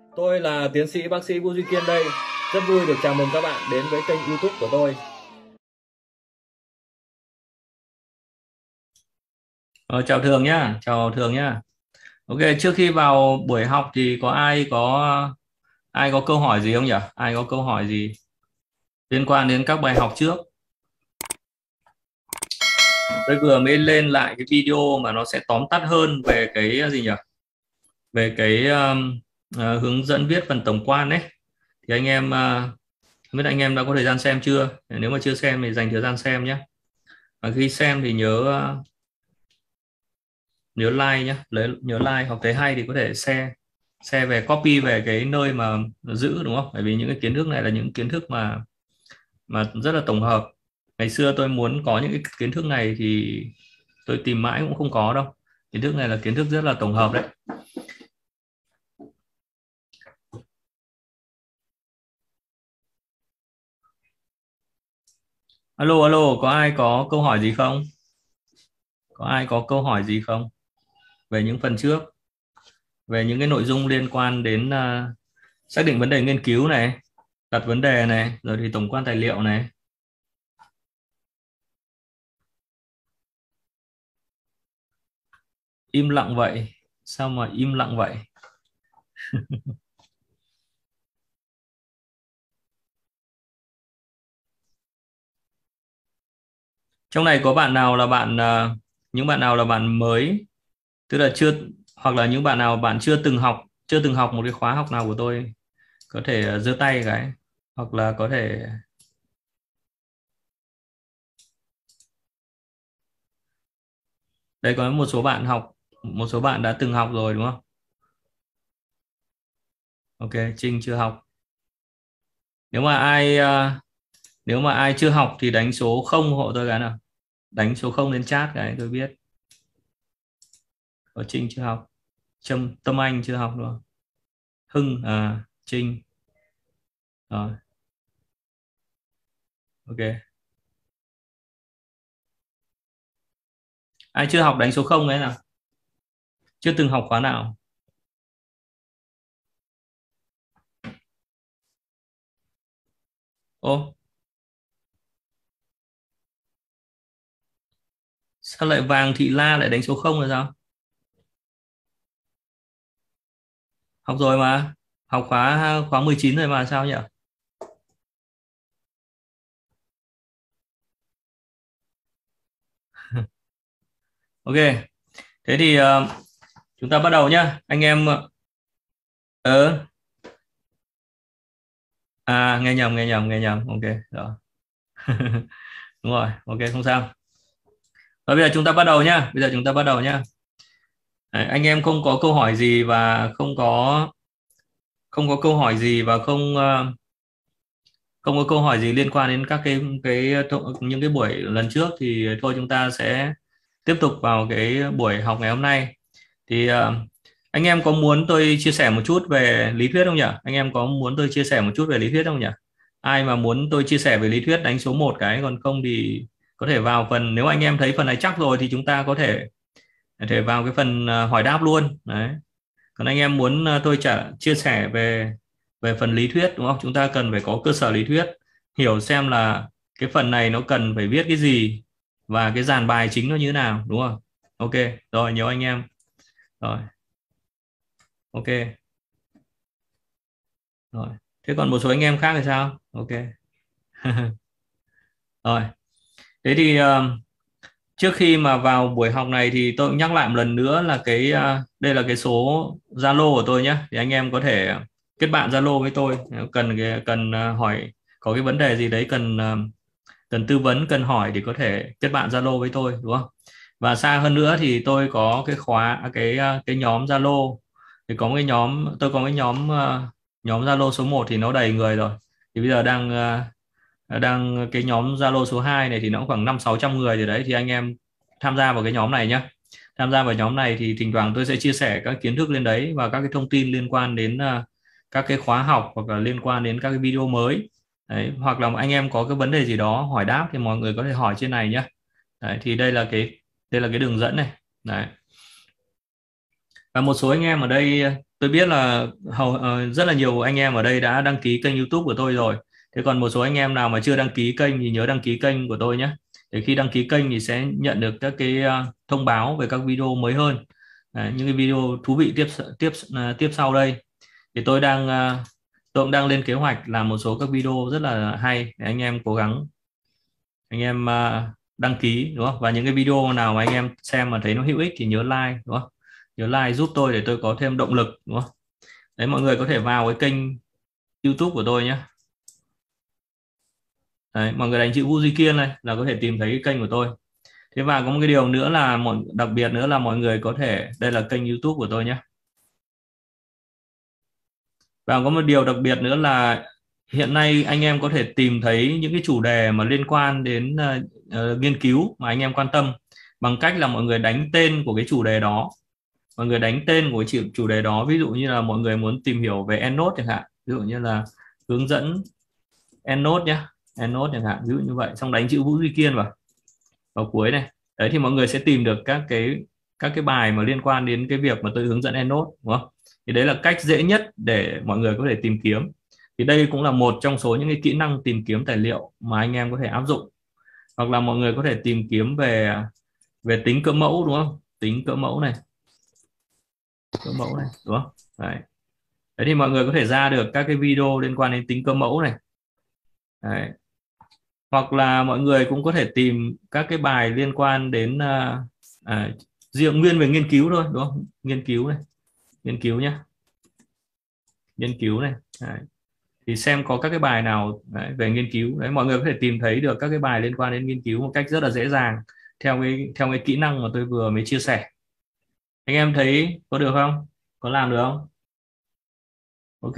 Tôi là tiến sĩ bác sĩ Vũ Duy Kiên đây. Rất vui được chào mừng các bạn đến với kênh YouTube của tôi. Chào Thường nhá, chào Thường nhá. Ok, trước khi vào buổi học thì có ai có câu hỏi gì không nhỉ? Ai có câu hỏi gì liên quan đến các bài học trước? Tôi vừa mới lên lại cái video mà nó sẽ tóm tắt hơn về cái gì nhỉ? Về cái hướng dẫn viết phần tổng quan ấy. Thì anh em không biết anh em đã có thời gian xem chưa? Nếu mà chưa xem thì dành thời gian xem nhé. Và khi xem thì nhớ like nhé, nhớ like, học thấy hay thì có thể share về copy về cái nơi mà giữ, đúng không? Bởi vì những cái kiến thức này là những kiến thức mà rất là tổng hợp. Ngày xưa tôi muốn có những cái kiến thức này thì tôi tìm mãi cũng không có đâu. Kiến thức này là kiến thức rất là tổng hợp đấy. Alo alo, có ai có câu hỏi gì không? Có ai có câu hỏi gì không về những phần trước, về những cái nội dung liên quan đến xác định vấn đề nghiên cứu này, đặt vấn đề này, rồi thì tổng quan tài liệu này? Im lặng vậy, sao mà im lặng vậy? Trong này có bạn nào là những bạn nào là bạn mới, tức là chưa, hoặc là những bạn nào bạn chưa từng học một cái khóa học nào của tôi, có thể giơ tay cái, hoặc là có thể đây, có một số bạn học, một số bạn đã từng học rồi đúng không? Ok, Trinh chưa học. Nếu mà ai chưa học thì đánh số 0 hộ tôi cái nào, đánh số 0 lên chat cái tôi biết. Có Trinh chưa học, Tâm Anh chưa học rồi, Hưng, Trinh rồi. Ok, ai chưa học đánh số 0 đấy nào, chưa từng học khóa nào. Ô, sao lại Vàng Thị La lại đánh số 0 là sao? Học rồi mà, học khóa khóa 19 rồi mà, sao nhỉ? Ok, thế thì chúng ta bắt đầu nhá anh em. ờ nghe nhầm, ok rồi. Đúng rồi, ok, không sao. Rồi bây giờ chúng ta bắt đầu nhá, Đấy, anh em không có câu hỏi gì và không có câu hỏi gì và không có câu hỏi gì liên quan đến các những cái buổi lần trước thì thôi chúng ta sẽ tiếp tục vào cái buổi học ngày hôm nay. Thì anh em có muốn tôi chia sẻ một chút về lý thuyết không nhỉ? Anh em có muốn tôi chia sẻ một chút về lý thuyết không nhỉ? Ai mà muốn tôi chia sẻ về lý thuyết đánh số 1 cái, còn không thì có thể vào phần, nếu anh em thấy phần này chắc rồi thì chúng ta có thể vào cái phần hỏi đáp luôn. Đấy. Còn anh em muốn tôi chia sẻ về về phần lý thuyết, đúng không? Chúng ta cần phải có cơ sở lý thuyết, hiểu xem là cái phần này nó cần phải viết cái gì và cái dàn bài chính nó như thế nào, đúng không? Ok, rồi nhiều anh em. Rồi, ok. Rồi. Thế còn một số anh em khác thì sao? Ok. Rồi. Thế thì trước khi mà vào buổi học này thì tôi cũng nhắc lại một lần nữa là đây là cái số Zalo của tôi nhé. Thì anh em có thể kết bạn Zalo với tôi. Nếu cần hỏi, có cái vấn đề gì đấy cần tư vấn, cần hỏi thì có thể kết bạn Zalo với tôi, đúng không? Và xa hơn nữa thì tôi có cái cái nhóm Zalo. Thì có một cái nhóm, tôi có cái nhóm Zalo số 1 thì nó đầy người rồi. Thì bây giờ đang cái nhóm Zalo số 2 này thì nó khoảng 500-600 người rồi đấy. Thì anh em tham gia vào cái nhóm này nhé. Tham gia vào nhóm này thì thỉnh thoảng tôi sẽ chia sẻ các kiến thức lên đấy và các cái thông tin liên quan đến các cái khóa học, hoặc là liên quan đến các cái video mới đấy. Hoặc là anh em có cái vấn đề gì đó hỏi đáp thì mọi người có thể hỏi trên này nhé. Đấy, thì đây là cái đường dẫn này. Đấy. Và một số anh em ở đây tôi biết là rất là nhiều anh em ở đây đã đăng ký kênh YouTube của tôi rồi. Thế còn một số anh em nào mà chưa đăng ký kênh thì nhớ đăng ký kênh của tôi nhé. Để khi đăng ký kênh thì sẽ nhận được các cái thông báo về các video mới hơn. Đấy, những cái video thú vị tiếp sau đây. Thì tôi cũng đang lên kế hoạch làm một số các video rất là hay để anh em cố gắng, anh em đăng ký, đúng không? Và những cái video nào mà anh em xem mà thấy nó hữu ích thì nhớ like, đúng không? Nhớ like giúp tôi để tôi có thêm động lực, đúng không? Đấy, mọi người có thể vào cái kênh YouTube của tôi nhé. Đấy, mọi người đánh chữ Vũ Duy Kiên này là có thể tìm thấy cái kênh của tôi. Thế và có một cái điều nữa là đặc biệt nữa là mọi người có thể, đây là kênh YouTube của tôi nhé. Và có một điều đặc biệt nữa là hiện nay anh em có thể tìm thấy những cái chủ đề mà liên quan đến nghiên cứu mà anh em quan tâm bằng cách là mọi người đánh tên của cái chủ đề đó. Mọi người đánh tên của cái chủ đề đó, ví dụ như là mọi người muốn tìm hiểu về EndNote chẳng hạn, ví dụ như là hướng dẫn EndNote nhé, EndNote chẳng hạn, ví dụ như vậy, xong đánh chữ Vũ Duy Kiên vào cuối này. Đấy thì mọi người sẽ tìm được các cái bài mà liên quan đến cái việc mà tôi hướng dẫn EndNote, đúng không? Thì đấy là cách dễ nhất để mọi người có thể tìm kiếm. Thì đây cũng là một trong số những cái kỹ năng tìm kiếm tài liệu mà anh em có thể áp dụng. Hoặc là mọi người có thể tìm kiếm về tính cỡ mẫu, đúng không? Tính cỡ mẫu này, cỡ mẫu này, đúng không? Đấy. Đấy thì mọi người có thể ra được các cái video liên quan đến tính cỡ mẫu này. Đấy. Hoặc là mọi người cũng có thể tìm các cái bài liên quan đến riêng nguyên về nghiên cứu thôi, đúng không? Nghiên cứu này, nghiên cứu nhé, nghiên cứu này. Đấy. Thì xem có các cái bài nào về nghiên cứu. Đấy, mọi người có thể tìm thấy được các cái bài liên quan đến nghiên cứu một cách rất là dễ dàng theo cái kỹ năng mà tôi vừa mới chia sẻ. Anh em thấy có được không? Có làm được không? Ok.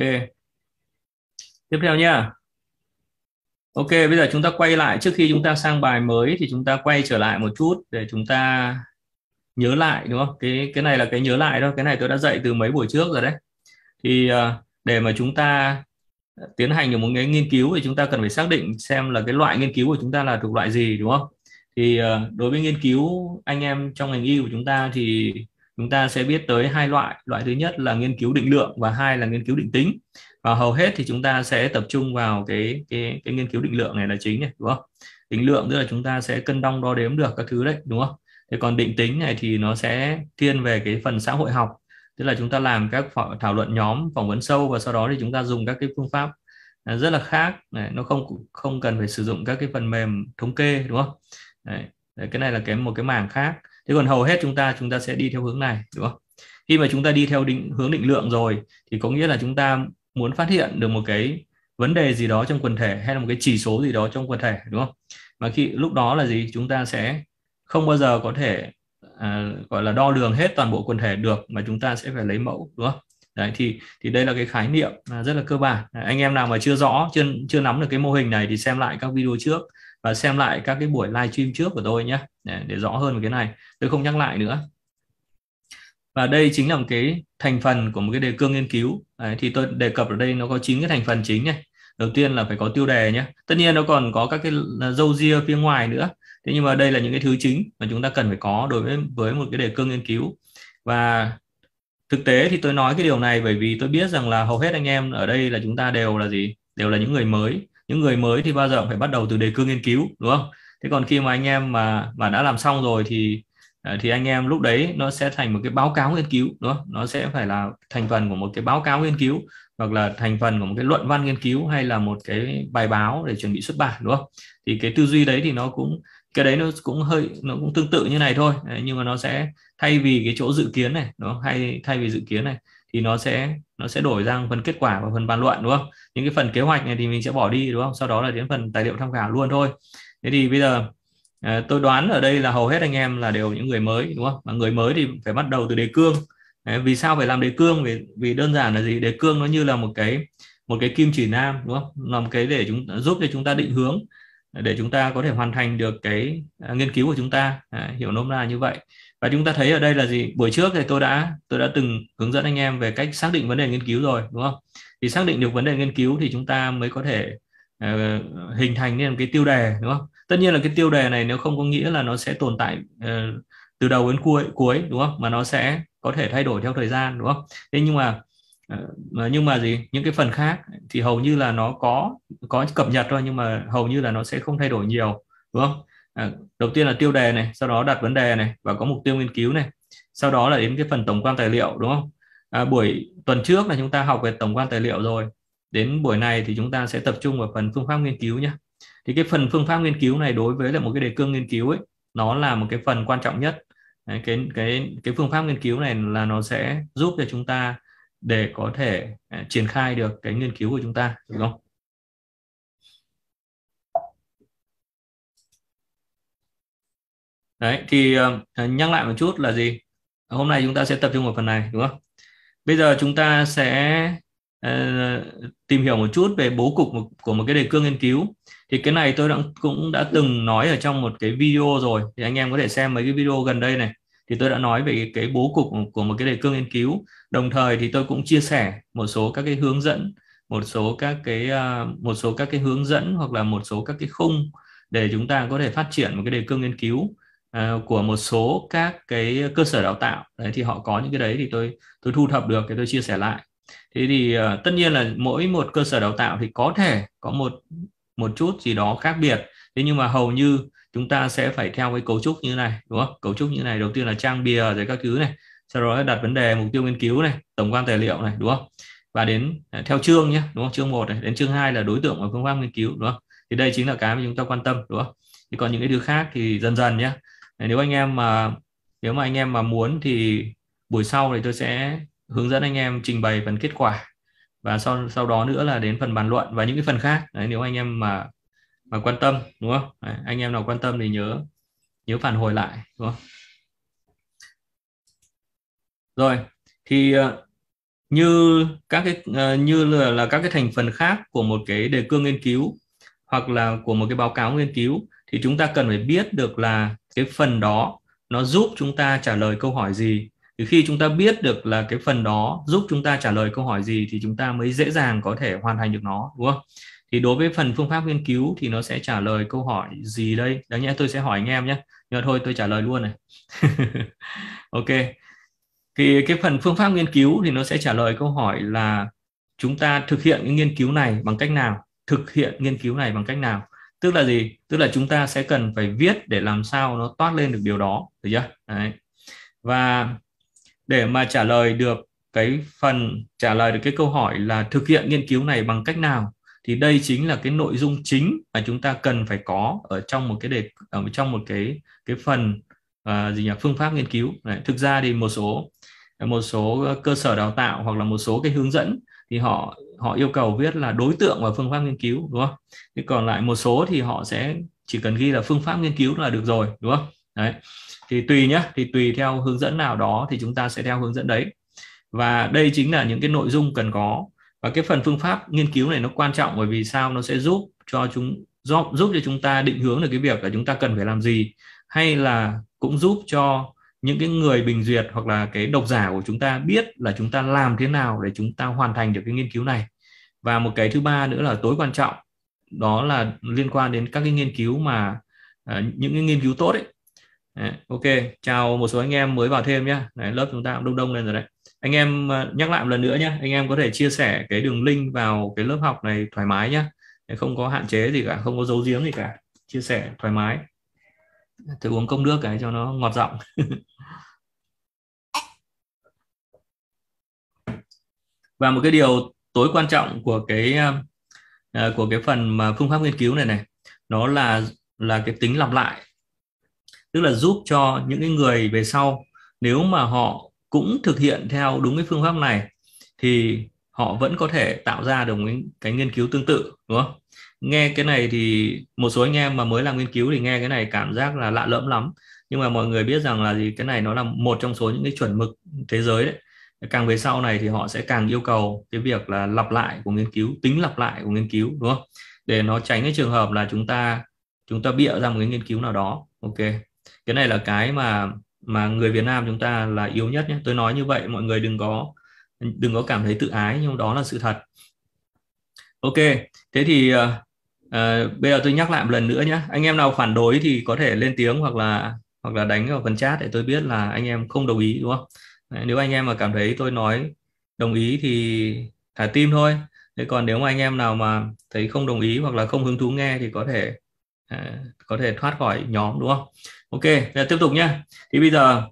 Tiếp theo nhá. Ok, bây giờ chúng ta quay lại, trước khi chúng ta sang bài mới thì chúng ta quay trở lại một chút để chúng ta nhớ lại, đúng không? Cái này là cái nhớ lại thôi, cái này tôi đã dạy từ mấy buổi trước rồi đấy. Thì để mà chúng ta tiến hành được một cái nghiên cứu thì chúng ta cần phải xác định xem là cái loại nghiên cứu của chúng ta là thuộc loại gì, đúng không? Thì đối với nghiên cứu, anh em trong ngành y của chúng ta thì chúng ta sẽ biết tới hai loại. Loại thứ nhất là nghiên cứu định lượng và hai là nghiên cứu định tính. Và hầu hết thì chúng ta sẽ tập trung vào cái nghiên cứu định lượng này là chính này, đúng không? Định lượng tức là chúng ta sẽ cân đong đo đếm được các thứ đấy, đúng không? Thế còn định tính này thì nó sẽ thiên về cái phần xã hội học, tức là chúng ta làm các thảo luận nhóm, phỏng vấn sâu và sau đó thì chúng ta dùng các cái phương pháp rất là khác này, nó không không cần phải sử dụng các cái phần mềm thống kê, đúng không? Đấy, cái này là một cái mảng khác. Thế còn hầu hết chúng ta sẽ đi theo hướng này, đúng không? Khi mà chúng ta đi theo hướng định lượng rồi thì có nghĩa là chúng ta muốn phát hiện được một cái vấn đề gì đó trong quần thể hay là một cái chỉ số gì đó trong quần thể, đúng không? Mà khi lúc đó là gì, chúng ta sẽ không bao giờ có thể gọi là đo lường hết toàn bộ quần thể được, mà chúng ta sẽ phải lấy mẫu, đúng không? Đấy, thì đây là cái khái niệm rất là cơ bản. Anh em nào mà chưa rõ, chưa nắm được cái mô hình này thì xem lại các video trước và xem lại các cái buổi live stream trước của tôi nhé, để rõ hơn về cái này, tôi không nhắc lại nữa. Và đây chính là một cái thành phần của một cái đề cương nghiên cứu. Đấy, thì tôi đề cập ở đây nó có 9 cái thành phần chính này. Đầu tiên là phải có tiêu đề nhé. Tất nhiên nó còn có các cái râu ria phía ngoài nữa. Thế nhưng mà đây là những cái thứ chính mà chúng ta cần phải có đối với một cái đề cương nghiên cứu. Và thực tế thì tôi nói cái điều này bởi vì tôi biết rằng là hầu hết anh em ở đây là chúng ta đều là gì? Đều là những người mới. Những người mới thì bao giờ cũng phải bắt đầu từ đề cương nghiên cứu, đúng không? Thế còn khi mà anh em mà đã làm xong rồi thì anh em lúc đấy nó sẽ thành một cái báo cáo nghiên cứu, đúng không? Nó sẽ phải là thành phần của một cái báo cáo nghiên cứu, hoặc là thành phần của một cái luận văn nghiên cứu, hay là một cái bài báo để chuẩn bị xuất bản, đúng không? Thì cái tư duy đấy thì cái đấy nó cũng tương tự như này thôi. Đấy, nhưng mà nó sẽ thay vì cái chỗ dự kiến này, đúng không? Hay thay vì dự kiến này thì nó sẽ đổi sang phần kết quả và phần bàn luận, đúng không? Những cái phần kế hoạch này thì mình sẽ bỏ đi, đúng không? Sau đó là đến phần tài liệu tham khảo luôn thôi. Thế thì bây giờ tôi đoán ở đây là hầu hết anh em là đều những người mới, đúng không? Mà người mới thì phải bắt đầu từ đề cương. Vì sao phải làm đề cương? Vì đơn giản là gì? Đề cương nó như là một cái kim chỉ nam, đúng không? Làm cái để giúp cho chúng ta định hướng, để chúng ta có thể hoàn thành được cái nghiên cứu của chúng ta, hiểu nôm na như vậy. Và chúng ta thấy ở đây là gì? Buổi trước thì tôi đã từng hướng dẫn anh em về cách xác định vấn đề nghiên cứu rồi, đúng không? Thì xác định được vấn đề nghiên cứu thì chúng ta mới có thể hình thành nên một cái tiêu đề, đúng không? Tất nhiên là cái tiêu đề này nếu không có nghĩa là nó sẽ tồn tại từ đầu đến cuối, đúng không? Mà nó sẽ có thể thay đổi theo thời gian, đúng không? Thế nhưng mà Nhưng mà gì, những cái phần khác thì hầu như là nó có cập nhật thôi, nhưng mà hầu như là nó sẽ không thay đổi nhiều, đúng không? Đầu tiên là tiêu đề này, sau đó đặt vấn đề này và có mục tiêu nghiên cứu này, sau đó là đến cái phần tổng quan tài liệu, đúng không? Buổi tuần trước là chúng ta học về tổng quan tài liệu rồi, đến buổi này thì chúng ta sẽ tập trung vào phần phương pháp nghiên cứu nhé. Thì cái phần phương pháp nghiên cứu này đối với là một cái đề cương nghiên cứu ấy, nó là một cái phần quan trọng nhất. Đấy, cái phương pháp nghiên cứu này là nó sẽ giúp cho chúng ta để có thể triển khai được cái nghiên cứu của chúng ta, đúng không? Đấy thì nhắc lại một chút là gì, hôm nay chúng ta sẽ tập trung vào phần này, đúng không? Bây giờ chúng ta sẽ ờ, tìm hiểu một chút về bố cục của một cái đề cương nghiên cứu. Thì cái này tôi cũng đã từng nói ở trong một cái video rồi, thì anh em có thể xem mấy cái video gần đây này. Thì tôi đã nói về cái bố cục của một cái đề cương nghiên cứu. Đồng thời thì tôi cũng chia sẻ một số các cái hướng dẫn, một số các cái hướng dẫn hoặc là một số các cái khung để chúng ta có thể phát triển một cái đề cương nghiên cứu của một số các cái cơ sở đào tạo. Đấy thì họ có những cái đấy thì tôi thu thập được thì tôi chia sẻ lại. Thế thì tất nhiên là mỗi một cơ sở đào tạo thì có thể có một một chút gì đó khác biệt. Thế nhưng mà hầu như chúng ta sẽ phải theo cái cấu trúc như này, đúng không? Cấu trúc như này, đầu tiên là trang bìa rồi các thứ này, sau đó đặt vấn đề, mục tiêu nghiên cứu này, tổng quan tài liệu này, đúng không? Và đến theo chương nhé, đúng không? Chương 1 này đến chương 2 là đối tượng và phương pháp nghiên cứu, đúng không? Thì đây chính là cái mà chúng ta quan tâm, đúng không? Thì còn những cái thứ khác thì dần dần nhé. Nếu mà anh em mà muốn thì buổi sau thì tôi sẽ hướng dẫn anh em trình bày phần kết quả, và sau đó nữa là đến phần bàn luận và những cái phần khác. Đấy, nếu anh em mà quan tâm, đúng không? Đấy, anh em nào quan tâm thì nhớ nhớ phản hồi lại, đúng không? Rồi thì như là các cái thành phần khác của một cái đề cương nghiên cứu hoặc là của một cái báo cáo nghiên cứu, thì chúng ta cần phải biết được là cái phần đó nó giúp chúng ta trả lời câu hỏi gì. Thì khi chúng ta biết được là cái phần đó giúp chúng ta trả lời câu hỏi gì thì chúng ta mới dễ dàng có thể hoàn thành được nó, đúng không? Thì đối với phần phương pháp nghiên cứu thì nó sẽ trả lời câu hỏi gì đây? Đáng nhẽ tôi sẽ hỏi anh em nhé, nhưng mà thôi tôi trả lời luôn này. Ok, thì cái phần phương pháp nghiên cứu thì nó sẽ trả lời câu hỏi là chúng ta thực hiện cái nghiên cứu này bằng cách nào, thực hiện nghiên cứu này bằng cách nào. Tức là gì? Tức là chúng ta sẽ cần phải viết để làm sao nó toát lên được điều đó, được chưa? Đấy. Và để mà trả lời được trả lời được cái câu hỏi là thực hiện nghiên cứu này bằng cách nào, thì đây chính là cái nội dung chính mà chúng ta cần phải có ở trong một cái phần phương pháp nghiên cứu. Đấy, thực ra thì một số cơ sở đào tạo hoặc là một số cái hướng dẫn thì họ họ yêu cầu viết là đối tượng và phương pháp nghiên cứu, đúng không? Thế còn lại một số thì họ sẽ chỉ cần ghi là phương pháp nghiên cứu là được rồi, đúng không? Đấy thì tùy nhé, thì tùy theo hướng dẫn nào đó thì chúng ta sẽ theo hướng dẫn đấy. Và đây chính là những cái nội dung cần có. Và cái phần phương pháp nghiên cứu này nó quan trọng bởi vì sao? Nó sẽ giúp cho chúng ta định hướng được cái việc là chúng ta cần phải làm gì, hay là cũng giúp cho những cái người bình duyệt hoặc là cái độc giả của chúng ta biết là chúng ta làm thế nào để chúng ta hoàn thành được cái nghiên cứu này. Và một cái thứ ba nữa là tối quan trọng, đó là liên quan đến các cái nghiên cứu mà những cái nghiên cứu tốt ấy. Đấy, ok, chào một số anh em mới vào thêm nhé. Đấy, lớp chúng ta cũng đông đông lên rồi đấy. Anh em nhắc lại một lần nữa nhé, anh em có thể chia sẻ cái đường link vào cái lớp học này thoải mái nhé, không có hạn chế gì cả, không có giấu giếm gì cả, chia sẻ thoải mái. Thử uống cốc nước cái cho nó ngọt giọng. Và một cái điều tối quan trọng của cái phần mà phương pháp nghiên cứu này nó là cái tính lặp lại. Tức là giúp cho những cái người về sau, nếu mà họ cũng thực hiện theo đúng cái phương pháp này thì họ vẫn có thể tạo ra được cái nghiên cứu tương tự, đúng không? Nghe cái này thì một số anh em mà mới làm nghiên cứu thì nghe cái này cảm giác là lạ lẫm lắm, nhưng mà mọi người biết rằng là cái này nó là một trong số những cái chuẩn mực thế giới đấy. Càng về sau này thì họ sẽ càng yêu cầu cái việc là lặp lại của nghiên cứu, tính lặp lại của nghiên cứu, đúng không? Để nó tránh cái trường hợp là chúng ta bịa ra một cái nghiên cứu nào đó. Ok, cái này là cái mà người Việt Nam chúng ta là yếu nhất nhé. Tôi nói như vậy mọi người đừng có cảm thấy tự ái, nhưng đó là sự thật. Ok, thế thì bây giờ tôi nhắc lại một lần nữa nhé. Anh em nào phản đối thì có thể lên tiếng hoặc là đánh vào phần chat để tôi biết là anh em không đồng ý, đúng không? Đấy, nếu anh em mà cảm thấy tôi nói đồng ý thì thả tim thôi. Thế còn nếu mà anh em nào mà thấy không đồng ý hoặc là không hứng thú nghe thì có thể thoát khỏi nhóm, đúng không? Ok, giờ tiếp tục nhé. Thì bây giờ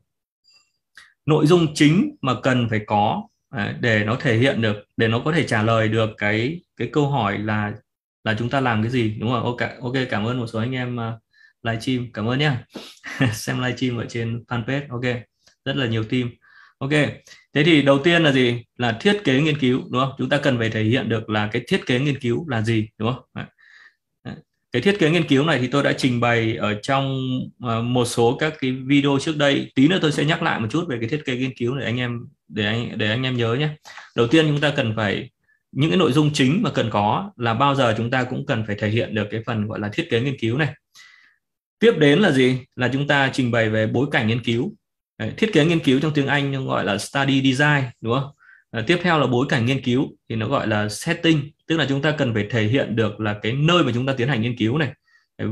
nội dung chính mà cần phải có để nó thể hiện được, để nó có thể trả lời được cái câu hỏi là chúng ta làm cái gì, đúng không? Ok, ok, cảm ơn một số anh em livestream, cảm ơn nhé. Xem livestream ở trên fanpage, ok, rất là nhiều team. Ok, thế thì đầu tiên là gì? Là thiết kế nghiên cứu, đúng không? Chúng ta cần phải thể hiện được là cái thiết kế nghiên cứu là gì, đúng không? Đấy. Cái thiết kế nghiên cứu này thì tôi đã trình bày ở trong một số các cái video trước đây. Tí nữa tôi sẽ nhắc lại một chút về cái thiết kế nghiên cứu để anh em để anh em nhớ nhé. Đầu tiên chúng ta cần phải, những cái nội dung chính mà cần có là bao giờ chúng ta cũng cần phải thể hiện được cái phần gọi là thiết kế nghiên cứu này. Tiếp đến là gì? Là chúng ta trình bày về bối cảnh nghiên cứu. Đấy, thiết kế nghiên cứu trong tiếng Anh gọi là study design, đúng không? Tiếp theo là bối cảnh nghiên cứu thì nó gọi là setting, tức là chúng ta cần phải thể hiện được là cái nơi mà chúng ta tiến hành nghiên cứu này.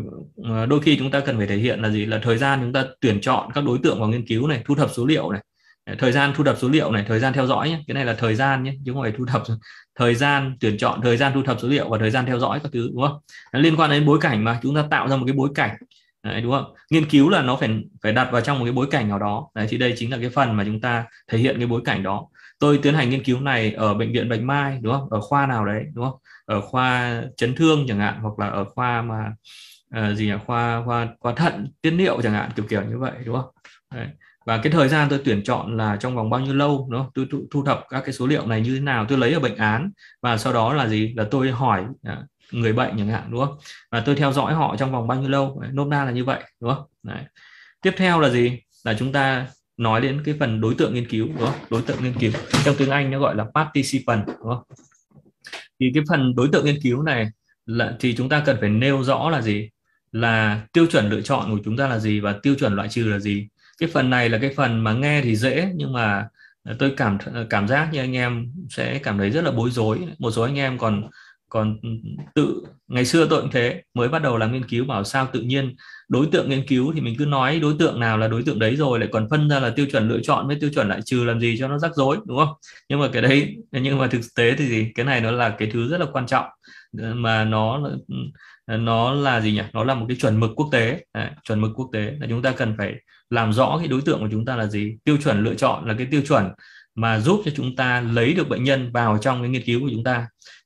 Đôi khi chúng ta cần phải thể hiện là gì? Là thời gian chúng ta tuyển chọn các đối tượng vào nghiên cứu này, thu thập số liệu này, thời gian thu thập số liệu này, thời gian theo dõi nhé. Cái này là thời gian nhé, chứ không phải thu thập. Thời gian tuyển chọn, thời gian thu thập số liệu và thời gian theo dõi các thứ, đúng không? Liên quan đến bối cảnh mà chúng ta tạo ra một cái bối cảnh. Đấy, đúng không? Nghiên cứu là nó phải đặt vào trong một cái bối cảnh nào đó. Đấy, thì đây chính là cái phần mà chúng ta thể hiện cái bối cảnh đó. Tôi tiến hành nghiên cứu này ở bệnh viện Bạch Mai, đúng không? Ở khoa nào đấy, đúng không? Ở khoa chấn thương chẳng hạn, hoặc là ở khoa mà gì nhỉ? Khoa thận tiết niệu chẳng hạn, kiểu như vậy, đúng không? Đấy. Và cái thời gian tôi tuyển chọn là trong vòng bao nhiêu lâu, đúng không? Tôi thu thập các cái số liệu này như thế nào, tôi lấy ở bệnh án và sau đó là gì? Là tôi hỏi người bệnh chẳng hạn, đúng không? Và tôi theo dõi họ trong vòng bao nhiêu lâu, nôm na là như vậy, đúng không? Đấy. Tiếp theo là gì? Là chúng ta nói đến cái phần đối tượng nghiên cứu, đúng không? Đối tượng nghiên cứu trong tiếng Anh nó gọi là participant, đúng không? Thì cái phần đối tượng nghiên cứu này thì chúng ta cần phải nêu rõ là gì? Là tiêu chuẩn lựa chọn của chúng ta là gì và tiêu chuẩn loại trừ là gì. Cái phần này là cái phần mà nghe thì dễ, nhưng mà tôi cảm giác như anh em sẽ cảm thấy rất là bối rối. Một số anh em còn còn tự, ngày xưa tôi cũng thế, mới bắt đầu làm nghiên cứu bảo sao tự nhiên đối tượng nghiên cứu thì mình cứ nói đối tượng nào là đối tượng đấy, rồi lại còn phân ra là tiêu chuẩn lựa chọn với tiêu chuẩn loại trừ làm gì cho nó rắc rối, đúng không? Nhưng mà cái đấy, nhưng mà thực tế thì gì, cái này nó là cái thứ rất là quan trọng, mà nó là gì nhỉ? Nó là một cái chuẩn mực quốc tế. Đấy, chuẩn mực quốc tế là chúng ta cần phải làm rõ cái đối tượng của chúng ta là gì. Tiêu chuẩn lựa chọn là cái tiêu chuẩn mà giúp cho chúng ta lấy được bệnh nhân vào trong cái nghiên cứu của chúng ta.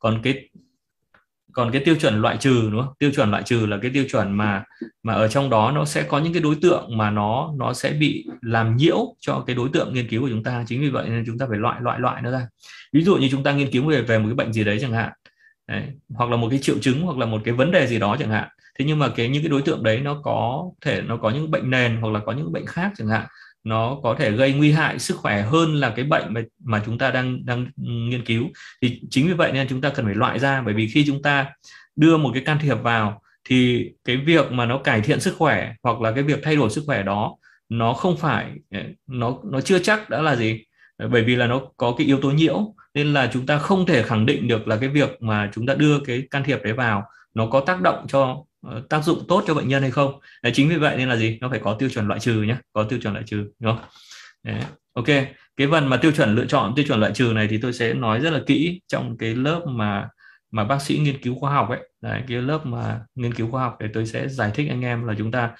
Còn cái tiêu chuẩn loại trừ, đúng không? Tiêu chuẩn loại trừ là cái tiêu chuẩn mà ở trong đó nó sẽ có những cái đối tượng mà nó sẽ bị làm nhiễu cho cái đối tượng nghiên cứu của chúng ta. Chính vì vậy nên chúng ta phải loại nó ra. Ví dụ như chúng ta nghiên cứu về một cái bệnh gì đấy chẳng hạn. Đấy, hoặc là một cái triệu chứng hoặc là một cái vấn đề gì đó chẳng hạn. Thế nhưng mà những cái đối tượng đấy nó có những bệnh nền hoặc là có những bệnh khác chẳng hạn, nó có thể gây nguy hại sức khỏe hơn là cái bệnh mà chúng ta đang nghiên cứu. Thì chính vì vậy nên chúng ta cần phải loại ra, bởi vì khi chúng ta đưa một cái can thiệp vào thì cái việc mà nó cải thiện sức khỏe hoặc là cái việc thay đổi sức khỏe đó nó không phải, nó chưa chắc đã là gì, bởi vì là nó có cái yếu tố nhiễu, nên là chúng ta không thể khẳng định được là cái việc mà chúng ta đưa cái can thiệp đấy vào nó có tác dụng tốt cho bệnh nhân hay không. Đấy, chính vì vậy nên là gì, nó phải có tiêu chuẩn loại trừ nhé, có tiêu chuẩn loại trừ, đúng không? Đấy. Ok, cái phần mà tiêu chuẩn lựa chọn, tiêu chuẩn loại trừ này thì tôi sẽ nói rất là kỹ trong cái lớp mà bác sĩ nghiên cứu khoa học ấy. Đấy, cái lớp mà nghiên cứu khoa học để tôi sẽ giải thích anh em là chúng ta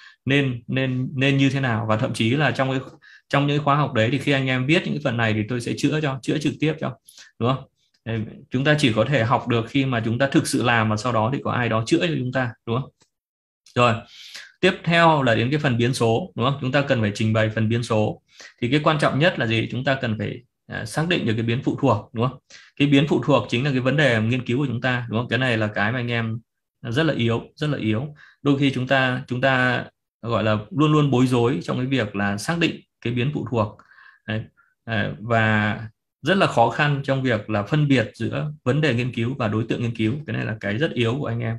nên như thế nào, và thậm chí là trong những khóa học đấy thì khi anh em viết những cái phần này thì tôi sẽ chữa trực tiếp cho, đúng không? Đấy, chúng ta chỉ có thể học được khi mà chúng ta thực sự làm, và sau đó thì có ai đó chữa cho chúng ta, đúng không? Rồi, tiếp theo là đến cái phần biến số, đúng không? Chúng ta cần phải trình bày phần biến số. Thì cái quan trọng nhất là gì? Chúng ta cần phải xác định được cái biến phụ thuộc, đúng không? Cái biến phụ thuộc chính là cái vấn đề nghiên cứu của chúng ta, đúng không? Cái này là cái mà anh em rất là yếu. Đôi khi chúng ta gọi là luôn luôn bối rối trong cái việc là xác định cái biến phụ thuộc. Đấy. Và rất là khó khăn trong việc là phân biệt giữa vấn đề nghiên cứu và đối tượng nghiên cứu. Cái này là cái rất yếu của anh em.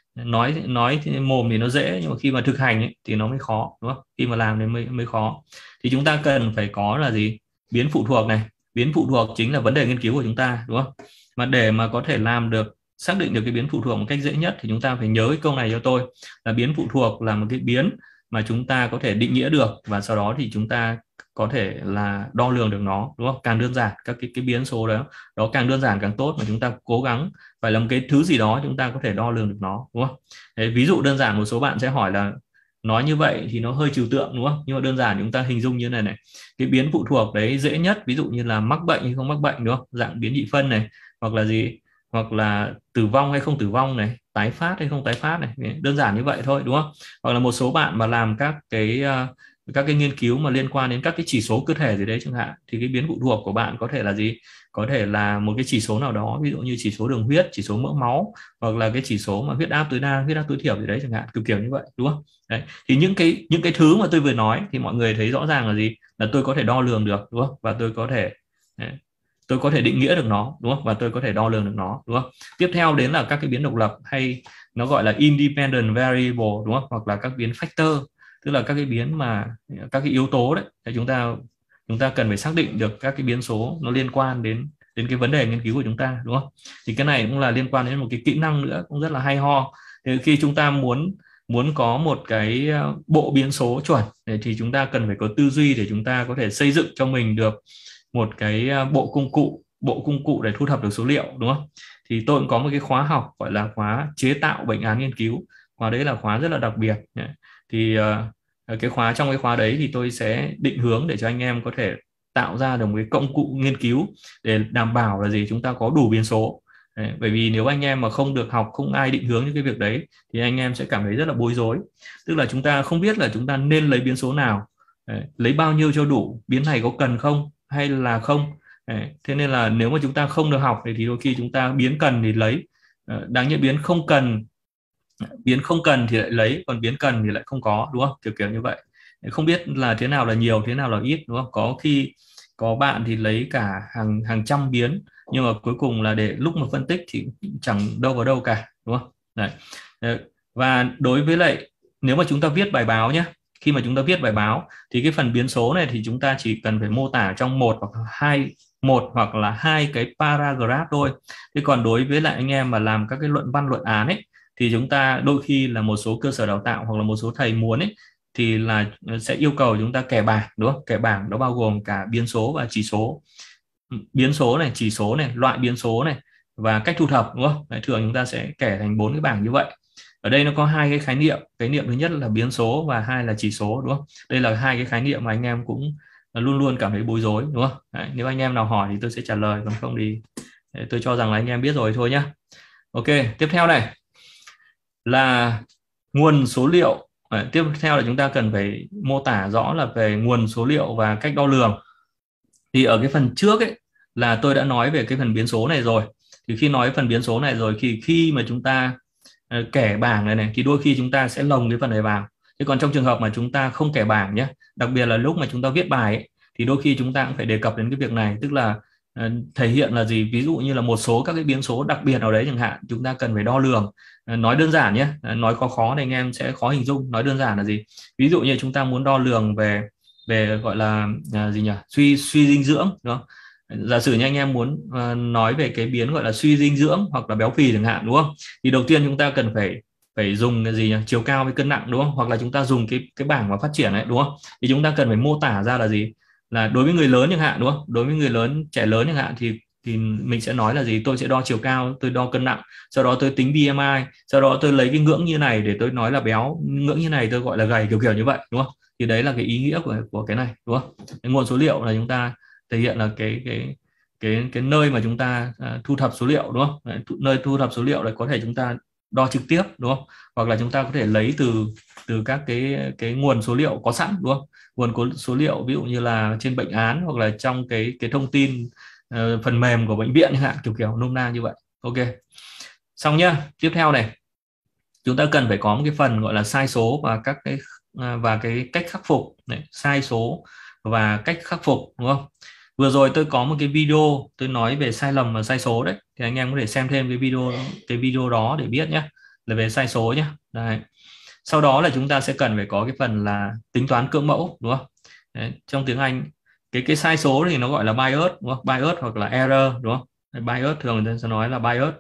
Nói thì mồm thì nó dễ, nhưng mà khi mà thực hành ấy, thì nó mới khó, đúng không? Khi mà làm thì mới khó. Thì chúng ta cần phải có là gì? Biến phụ thuộc này. Biến phụ thuộc chính là vấn đề nghiên cứu của chúng ta, đúng không? Mà để mà có thể xác định được cái biến phụ thuộc một cách dễ nhất thì chúng ta phải nhớ cái câu này cho tôi, là biến phụ thuộc là một cái biến mà chúng ta có thể định nghĩa được, và sau đó thì chúng ta có thể là đo lường được nó, đúng không? Càng đơn giản các cái biến số đó đó càng đơn giản càng tốt, mà chúng ta cố gắng phải là một cái thứ gì đó chúng ta có thể đo lường được nó, đúng không? Đấy, ví dụ đơn giản một số bạn sẽ hỏi là nói như vậy thì nó hơi trừu tượng, đúng không? Nhưng mà đơn giản chúng ta hình dung như này này, cái biến phụ thuộc đấy dễ nhất ví dụ như là mắc bệnh hay không mắc bệnh, đúng không? Dạng biến nhị phân này, hoặc là gì, hoặc là tử vong hay không tử vong này, tái phát hay không tái phát này, đơn giản như vậy thôi, đúng không? Hoặc là một số bạn mà làm các cái nghiên cứu mà liên quan đến các cái chỉ số cơ thể gì đấy chẳng hạn, thì cái biến phụ thuộc của bạn có thể là gì, có thể là một cái chỉ số nào đó, ví dụ như chỉ số đường huyết, chỉ số mỡ máu, hoặc là cái chỉ số mà huyết áp tối đa, huyết áp tối thiểu gì đấy chẳng hạn, kiểu như vậy, đúng không? Đấy. Thì những cái thứ mà tôi vừa nói thì mọi người thấy rõ ràng là gì, là tôi có thể đo lường được, đúng không? Và đấy, tôi có thể định nghĩa được nó, đúng không? Và tôi có thể đo lường được nó, đúng không? Tiếp theo đến là các cái biến độc lập, hay nó gọi là independent variable, đúng không? Hoặc là các biến factor, tức là các cái biến mà các cái yếu tố đấy, thì chúng ta cần phải xác định được các cái biến số nó liên quan đến đến cái vấn đề nghiên cứu của chúng ta, đúng không? Thì cái này cũng là liên quan đến một cái kỹ năng nữa cũng rất là hay ho. Thì khi chúng ta muốn muốn có một cái bộ biến số chuẩn thì chúng ta cần phải có tư duy để chúng ta có thể xây dựng cho mình được một cái bộ công cụ để thu thập được số liệu, đúng không? Thì tôi cũng có một cái khóa học gọi là khóa chế tạo bệnh án nghiên cứu, khóa đấy là khóa rất là đặc biệt. Thì trong cái khóa đấy thì tôi sẽ định hướng để cho anh em có thể tạo ra được một cái công cụ nghiên cứu để đảm bảo là gì, chúng ta có đủ biến số. Đấy, bởi vì nếu anh em mà không được học, không ai định hướng những cái việc đấy thì anh em sẽ cảm thấy rất là bối rối, tức là chúng ta không biết là chúng ta nên lấy biến số nào. Đấy, lấy bao nhiêu cho đủ, biến này có cần không hay là không. Đấy, thế nên là nếu mà chúng ta không được học thì đôi khi chúng ta biến cần thì lấy, đáng nhẽ biến không cần thì lại lấy, còn biến cần thì lại không có, đúng không? Kiểu như vậy. Không biết là thế nào là nhiều, thế nào là ít, đúng không? Có khi có bạn thì lấy cả hàng hàng trăm biến, nhưng mà cuối cùng là để lúc mà phân tích thì chẳng đâu vào đâu cả, đúng không? Đấy. Và đối với lại nếu mà chúng ta viết bài báo nhé, khi mà chúng ta viết bài báo thì cái phần biến số này thì chúng ta chỉ cần phải mô tả trong một hoặc là hai cái paragraph thôi. Thế còn đối với lại anh em mà làm các cái luận văn luận án ấy, thì chúng ta đôi khi là một số cơ sở đào tạo hoặc là một số thầy muốn ấy thì là sẽ yêu cầu chúng ta kẻ bảng, đúng không? Kẻ bảng nó bao gồm cả biến số và chỉ số, biến số này, chỉ số này, loại biến số này và cách thu thập, đúng không? Đấy, thường chúng ta sẽ kẻ thành 4 cái bảng như vậy. Ở đây nó có hai cái khái niệm thứ nhất là biến số và hai là chỉ số, đúng không? Đây là hai cái khái niệm mà anh em cũng luôn luôn cảm thấy bối rối, đúng không? Đấy, nếu anh em nào hỏi thì tôi sẽ trả lời, còn không thì tôi cho rằng là anh em biết rồi thôi nhá. Ok, tiếp theo này là nguồn số liệu. Tiếp theo là chúng ta cần phải mô tả rõ là về nguồn số liệu và cách đo lường. Thì ở cái phần trước ấy là tôi đã nói về cái phần biến số này rồi. Thì khi nói phần biến số này rồi, khi mà chúng ta kẻ bảng này thì đôi khi chúng ta sẽ lồng cái phần này vào. Thế còn trong trường hợp mà chúng ta không kẻ bảng nhé, đặc biệt là lúc mà chúng ta viết bài ấy, thì đôi khi chúng ta cũng phải đề cập đến cái việc này, tức là thể hiện là gì, ví dụ như là một số các cái biến số đặc biệt nào đấy chẳng hạn, chúng ta cần phải đo lường. Nói đơn giản nhé, nói khó thì anh em sẽ khó hình dung. Nói đơn giản là gì, ví dụ như chúng ta muốn đo lường về về gọi là gì nhỉ, suy dinh dưỡng, đúng không? Giả sử như anh em muốn nói về cái biến gọi là suy dinh dưỡng hoặc là béo phì chẳng hạn, đúng không? Thì đầu tiên chúng ta cần phải phải dùng cái gì nhỉ, chiều cao với cân nặng, đúng không? Hoặc là chúng ta dùng cái bảng mà phát triển ấy, đúng không? Thì chúng ta cần phải mô tả ra là gì, là đối với người lớn chẳng hạn, đúng không? Đối với người lớn, trẻ lớn chẳng hạn thì mình sẽ nói là gì, tôi sẽ đo chiều cao, tôi đo cân nặng, sau đó tôi tính BMI, sau đó tôi lấy cái ngưỡng như này để tôi nói là béo, ngưỡng như này tôi gọi là gầy, kiểu như vậy, đúng không? Thì đấy là cái ý nghĩa của cái này, đúng không? Cái nguồn số liệu là chúng ta thể hiện là cái nơi mà chúng ta thu thập số liệu, đúng không? Đấy, nơi thu thập số liệu là có thể chúng ta đo trực tiếp, đúng không? Hoặc là chúng ta có thể lấy từ từ các cái nguồn số liệu có sẵn, đúng không? Nguồn số liệu ví dụ như là trên bệnh án hoặc là trong cái thông tin phần mềm của bệnh viện chẳng hạn, kiểu nôm na như vậy. Ok, xong nhá. Tiếp theo này, chúng ta cần phải có một cái phần gọi là sai số và cái cách khắc phục này, sai số và cách khắc phục, đúng không? Vừa rồi tôi có một cái video tôi nói về sai lầm và sai số đấy, thì anh em có thể xem thêm cái video đó để biết nhé, là về sai số nhé. Đấy. Sau đó là chúng ta sẽ cần phải có cái phần là tính toán cưỡng mẫu, đúng không? Đấy. Trong tiếng Anh cái sai số thì nó gọi là bias, đúng không? Bias hoặc là error, đúng không? Bias thường người ta sẽ nói là bias.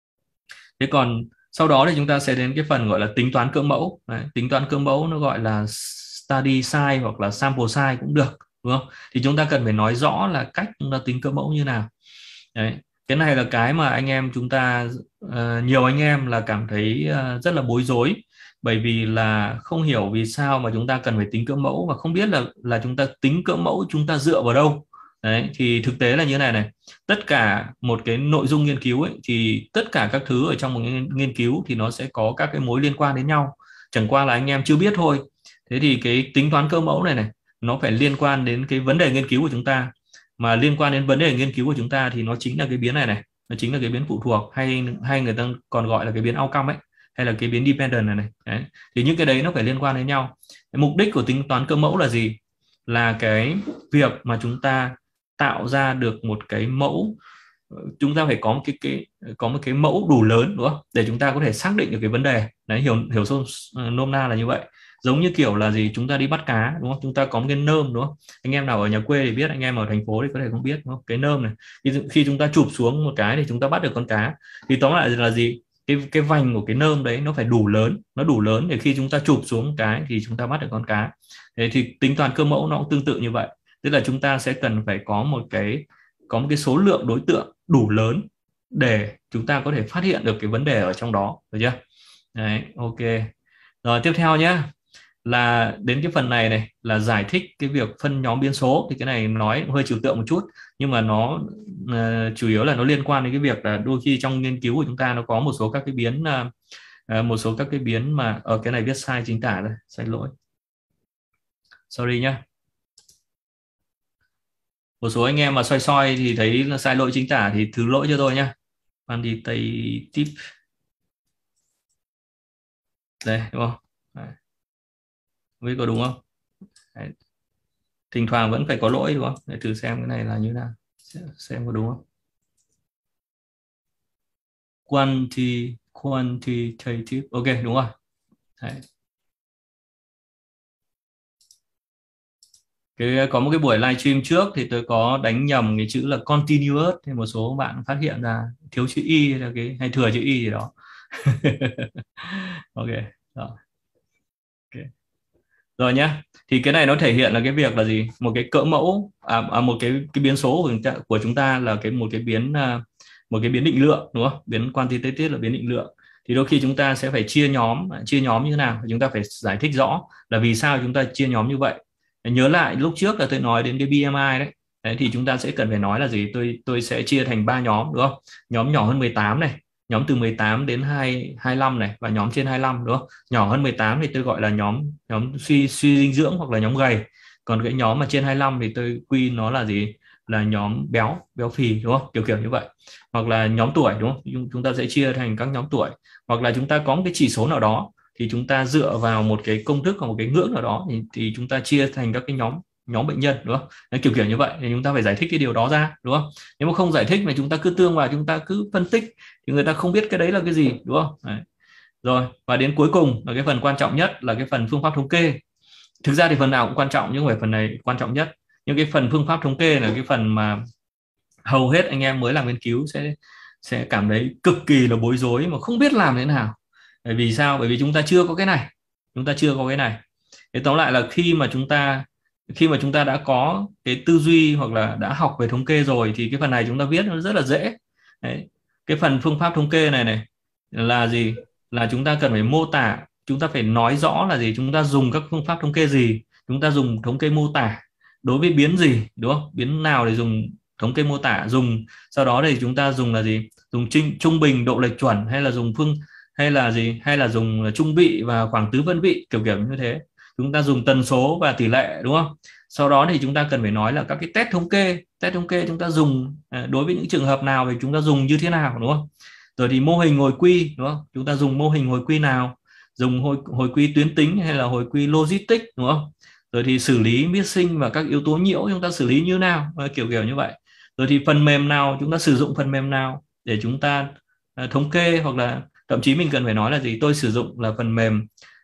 Thế còn sau đó thì chúng ta sẽ đến cái phần gọi là tính toán cưỡng mẫu. Đấy, tính toán cưỡng mẫu nó gọi là study size hoặc là sample size cũng được, đúng đúng không? Thì chúng ta cần phải nói rõ là cách chúng ta tính cỡ mẫu như nào. Đấy, cái này là cái mà anh em chúng ta nhiều anh em là cảm thấy rất là bối rối, bởi vì là không hiểu vì sao mà chúng ta cần phải tính cỡ mẫu và không biết là chúng ta tính cỡ mẫu chúng ta dựa vào đâu. Đấy, thì thực tế là như này này, tất cả một cái nội dung nghiên cứu ấy, thì tất cả các thứ ở trong một nghiên cứu thì nó sẽ có các cái mối liên quan đến nhau, chẳng qua là anh em chưa biết thôi. Thế thì cái tính toán cơ mẫu này này nó phải liên quan đến cái vấn đề nghiên cứu của chúng ta, mà liên quan đến vấn đề nghiên cứu của chúng ta thì nó chính là cái biến này, nó chính là cái biến phụ thuộc, hay hay người ta còn gọi là cái biến outcome ấy, hay là cái biến dependent này. Đấy. Thì những cái đấy nó phải liên quan đến nhau. Mục đích của tính toán cơ mẫu là gì? Là cái việc mà chúng ta tạo ra được một cái mẫu, chúng ta phải có một cái mẫu đủ lớn, đúng không, để chúng ta có thể xác định được cái vấn đề đấy. Hiểu nôm na là như vậy. Giống như kiểu là gì, chúng ta đi bắt cá, đúng không, chúng ta có một cái nơm, đúng không? Anh em nào ở nhà quê thì biết, anh em ở thành phố thì có thể không biết, đúng không? Cái nơm này, khi chúng ta chụp xuống một cái thì chúng ta bắt được con cá. Thì tóm lại là gì, cái vành của cái nơm đấy nó phải đủ lớn, nó đủ lớn để khi chúng ta chụp xuống cái thì chúng ta bắt được con cá. Thế thì tính toán cơ mẫu nó cũng tương tự như vậy, tức là chúng ta sẽ cần phải có một cái số lượng đối tượng đủ lớn để chúng ta có thể phát hiện được cái vấn đề ở trong đó, được chưa? Đấy, ok. Rồi tiếp theo nhé, là đến cái phần này này là giải thích cái việc phân nhóm biến số. Thì cái này nói hơi trừu tượng một chút, nhưng mà nó chủ yếu là nó liên quan đến cái việc là đôi khi trong nghiên cứu của chúng ta nó có một số các cái biến một số các cái biến mà ở cái này viết sai chính tả rồi, sai lỗi, sorry nhá. Một số anh em mà soi soi thì thấy là sai lỗi chính tả thì thứ lỗi cho tôi nhá. Quantitative đây, đúng không? Đấy. Không biết có đúng không? Đấy. Thỉnh thoảng vẫn phải có lỗi, đúng không? Để thử xem cái này là như nào, xem có đúng không. Quantitative, ok, đúng rồi. Đấy. Có một cái buổi livestream trước thì tôi có đánh nhầm cái chữ là continuous, thì một số bạn phát hiện ra thiếu chữ y hay là hay thừa chữ y gì đó. Ok, rồi. Okay. Rồi nhá, thì cái này nó thể hiện là cái việc là gì, một cái cỡ mẫu một cái biến số của chúng ta là một cái biến một cái biến định lượng, đúng không? Biến quantitative là biến định lượng. Thì đôi khi chúng ta sẽ phải chia nhóm như thế nào, chúng ta phải giải thích rõ là vì sao chúng ta chia nhóm như vậy. Nhớ lại lúc trước là tôi nói đến cái BMI đấy. Đấy, thì chúng ta sẽ cần phải nói là gì, tôi sẽ chia thành 3 nhóm, đúng không? Nhóm nhỏ hơn 18 này, nhóm từ 18 đến 25 này, và nhóm trên 25, đúng không? Nhỏ hơn 18 thì tôi gọi là nhóm suy dinh dưỡng hoặc là nhóm gầy. Còn cái nhóm mà trên 25 thì tôi quy nó là gì, là nhóm béo phì, đúng không? Kiểu như vậy. Hoặc là nhóm tuổi, đúng không? Chúng ta sẽ chia thành các nhóm tuổi, hoặc là chúng ta có một cái chỉ số nào đó thì chúng ta dựa vào một cái công thức hoặc một cái ngưỡng nào đó thì chúng ta chia thành các cái nhóm bệnh nhân, đúng không? Đấy, kiểu như vậy thì chúng ta phải giải thích cái điều đó ra, đúng không? Nếu mà không giải thích mà chúng ta cứ tương vào, chúng ta cứ phân tích thì người ta không biết cái đấy là cái gì, đúng không? Đấy. Rồi, và đến cuối cùng là cái phần quan trọng nhất là cái phần phương pháp thống kê. Thực ra thì phần nào cũng quan trọng nhưng không phải phần này quan trọng nhất. Nhưng cái phần phương pháp thống kê là cái phần mà hầu hết anh em mới làm nghiên cứu sẽ cảm thấy cực kỳ là bối rối mà không biết làm thế nào. Bởi vì sao? Bởi vì chúng ta chưa có cái này. Chúng ta chưa có cái này. Thế tóm lại là khi mà chúng ta đã có cái tư duy hoặc là đã học về thống kê rồi thì cái phần này chúng ta viết nó rất là dễ. Đấy. Cái phần phương pháp thống kê này là gì? Là chúng ta cần phải mô tả, chúng ta phải nói rõ là gì, chúng ta dùng các phương pháp thống kê gì, chúng ta dùng thống kê mô tả đối với biến gì, đúng không? Biến nào để dùng thống kê mô tả, dùng sau đó thì chúng ta dùng là gì, dùng trung bình, độ lệch chuẩn, hay là dùng hay là gì, hay là dùng trung vị và khoảng tứ phân vị, kiểu như thế. Chúng ta dùng tần số và tỷ lệ, đúng không? Sau đó thì chúng ta cần phải nói là các cái test thống kê chúng ta dùng đối với những trường hợp nào thì chúng ta dùng như thế nào, đúng không? Rồi thì mô hình hồi quy, đúng không? Chúng ta dùng mô hình hồi quy nào, dùng hồi quy tuyến tính hay là hồi quy logistic, đúng không? Rồi thì xử lý mixing và các yếu tố nhiễu chúng ta xử lý như nào, kiểu như vậy. Rồi thì phần mềm nào, chúng ta sử dụng phần mềm nào để chúng ta thống kê, hoặc là thậm chí mình cần phải nói là gì, tôi sử dụng là phần mềm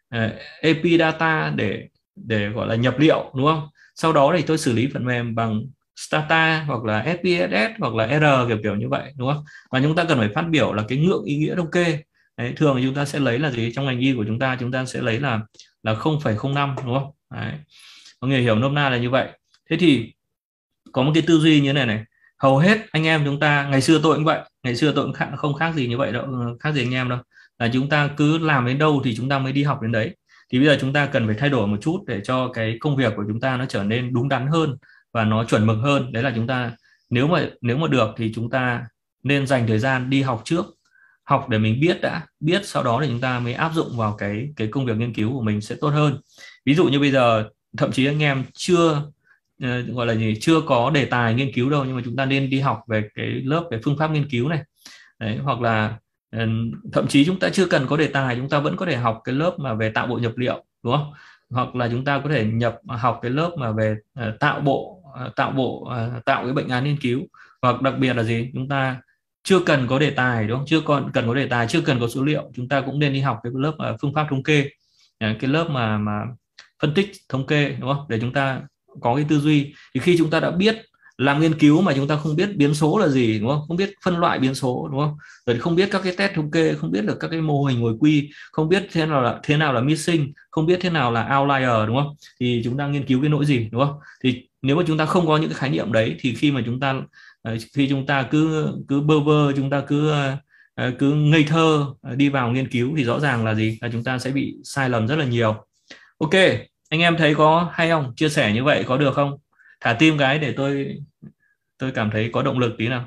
AP data để gọi là nhập liệu, đúng không? Sau đó thì tôi xử lý phần mềm bằng Stata hoặc là SPSS hoặc là R, kiểu như vậy, đúng không? Và chúng ta cần phải phát biểu là cái ngưỡng ý nghĩa thống kê. Đấy, thường chúng ta sẽ lấy là gì, trong ngành y của chúng ta sẽ lấy là 0,05, đúng không? Đấy. Mọi người hiểu nôm na là như vậy. Thế thì có một cái tư duy như thế này này, hầu hết anh em chúng ta, ngày xưa tôi cũng vậy, ngày xưa tôi cũng không khác gì như vậy đâu, khác gì anh em đâu, là chúng ta cứ làm đến đâu thì chúng ta mới đi học đến đấy. Thì bây giờ chúng ta cần phải thay đổi một chút để cho cái công việc của chúng ta nó trở nên đúng đắn hơn và nó chuẩn mực hơn. Đấy là chúng ta, nếu mà được thì chúng ta nên dành thời gian đi học trước, học để mình biết, đã biết sau đó thì chúng ta mới áp dụng vào cái công việc nghiên cứu của mình sẽ tốt hơn. Ví dụ như bây giờ thậm chí anh em chưa gọi là gì, chưa có đề tài nghiên cứu đâu, nhưng mà chúng ta nên đi học về cái lớp về phương pháp nghiên cứu này. Đấy, hoặc là thậm chí chúng ta chưa cần có đề tài, chúng ta vẫn có thể học cái lớp mà về tạo bộ nhập liệu, đúng không? Hoặc là chúng ta có thể học cái lớp mà về tạo cái bệnh án nghiên cứu. Hoặc đặc biệt là gì, chúng ta chưa cần có đề tài, đúng không, chưa còn cần có đề tài, chưa cần có số liệu, chúng ta cũng nên đi học cái lớp phương pháp thống kê. Cái lớp mà phân tích thống kê, đúng không, để chúng ta có cái tư duy. Thì khi chúng ta đã biết làm nghiên cứu mà chúng ta không biết biến số là gì, đúng không, không biết phân loại biến số, đúng không, rồi không biết các cái test thống kê, không biết được các cái mô hình hồi quy, không biết thế nào là missing, không biết thế nào là outlier, đúng không, thì chúng ta nghiên cứu cái nỗi gì, đúng không? Thì nếu mà chúng ta không có những cái khái niệm đấy thì khi chúng ta cứ cứ bơ vơ, chúng ta cứ ngây thơ đi vào nghiên cứu thì rõ ràng là gì, là chúng ta sẽ bị sai lầm rất là nhiều. Ok, anh em thấy có hay không? Chia sẻ như vậy có được không? Thả tim cái để tôi cảm thấy có động lực tí nào.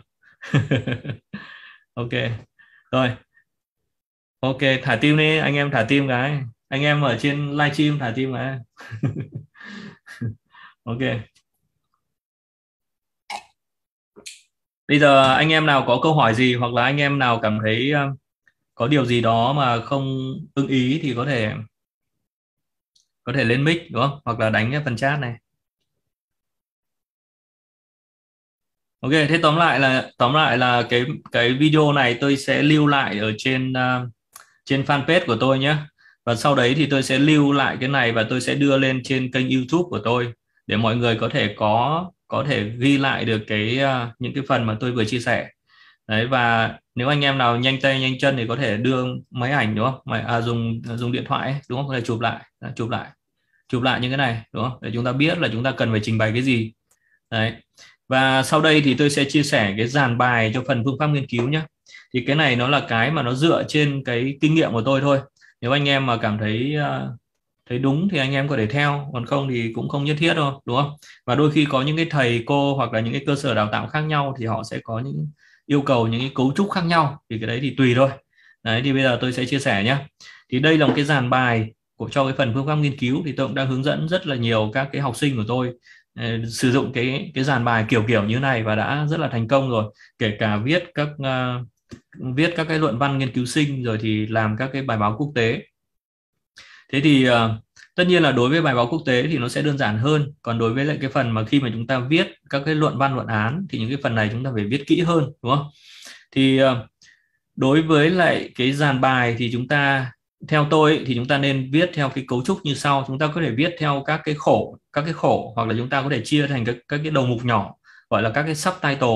Ok, rồi. Ok, thả tim đi, anh em thả tim cái. Anh em ở trên livestream thả tim cái. Ok. Bây giờ anh em nào có câu hỏi gì, hoặc là anh em nào cảm thấy có điều gì đó mà không ưng ý thì có thể lên mic, đúng không? Hoặc là đánh cái phần chat này. Ok, thế tóm lại là cái video này tôi sẽ lưu lại ở trên fanpage của tôi nhé. Và sau đấy thì tôi sẽ lưu lại cái này và tôi sẽ đưa lên trên kênh YouTube của tôi để mọi người có thể ghi lại được những cái phần mà tôi vừa chia sẻ. Đấy, và nếu anh em nào nhanh tay nhanh chân thì có thể đưa máy ảnh, đúng không? Dùng dùng điện thoại ấy, đúng không? Có thể chụp lại những cái này, đúng không? Để chúng ta biết là chúng ta cần phải trình bày cái gì. Đấy. Và sau đây thì tôi sẽ chia sẻ cái dàn bài cho phần phương pháp nghiên cứu nhé. Thì cái này nó là cái mà nó dựa trên cái kinh nghiệm của tôi thôi. Nếu anh em mà cảm thấy đúng thì anh em có thể theo, còn không thì cũng không nhất thiết đâu, đúng không? Và đôi khi có những cái thầy cô hoặc là những cái cơ sở đào tạo khác nhau thì họ sẽ có những yêu cầu, những cái cấu trúc khác nhau, thì cái đấy thì tùy thôi. Đấy, thì bây giờ tôi sẽ chia sẻ nhé. Thì đây là một cái dàn bài cho cái phần phương pháp nghiên cứu, thì tôi cũng đang hướng dẫn rất là nhiều các cái học sinh của tôi sử dụng cái dàn bài kiểu kiểu như này và đã rất là thành công rồi, kể cả viết các cái luận văn nghiên cứu sinh, rồi thì làm các cái bài báo quốc tế. Thế thì tất nhiên là đối với bài báo quốc tế thì nó sẽ đơn giản hơn, còn đối với lại cái phần mà khi mà chúng ta viết các cái luận văn luận án thì những cái phần này chúng ta phải viết kỹ hơn, đúng không? Thì đối với lại cái dàn bài thì theo tôi thì chúng ta nên viết theo cái cấu trúc như sau. Chúng ta có thể viết theo các cái khổ, hoặc là chúng ta có thể chia thành các cái đầu mục nhỏ, gọi là các cái subtitle.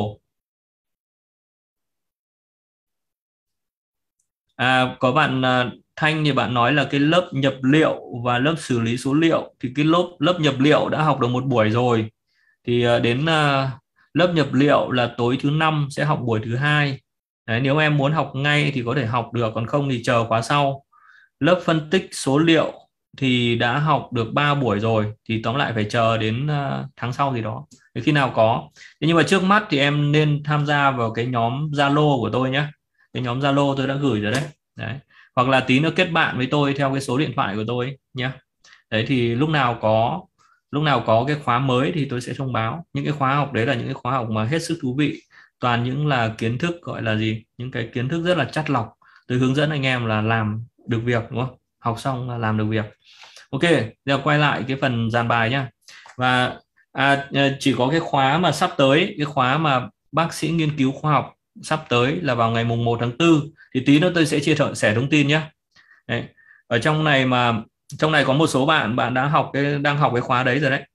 Có bạn Thanh thì bạn nói là cái lớp nhập liệu và lớp xử lý số liệu, thì cái lớp nhập liệu đã học được một buổi rồi, thì đến lớp nhập liệu là tối thứ năm sẽ học buổi thứ hai. Đấy, nếu em muốn học ngay thì có thể học được, còn không thì chờ khóa sau. Lớp phân tích số liệu thì đã học được 3 buổi rồi, thì tóm lại phải chờ đến tháng sau gì đó, để khi nào có. Thế nhưng mà trước mắt thì em nên tham gia vào cái nhóm Zalo của tôi nhé. Cái nhóm Zalo tôi đã gửi rồi đấy. Đấy. Hoặc là tí nữa kết bạn với tôi theo cái số điện thoại của tôi nhé. Đấy, thì lúc nào có cái khóa mới thì tôi sẽ thông báo. Những cái khóa học đấy là những cái khóa học mà hết sức thú vị, toàn những là kiến thức, gọi là gì, những cái kiến thức rất là chắt lọc. Tôi hướng dẫn anh em là làm được việc, đúng không, học xong là làm được việc. Ok, giờ quay lại cái phần dàn bài nhá. Và chỉ có cái khóa mà sắp tới, cái khóa mà bác sĩ nghiên cứu khoa học sắp tới là vào ngày mùng 1 tháng 4, thì tí nữa tôi sẽ chia sẻ thông tin nhé. Đấy. Ở trong này có một số bạn đang học cái khóa đấy rồi đấy.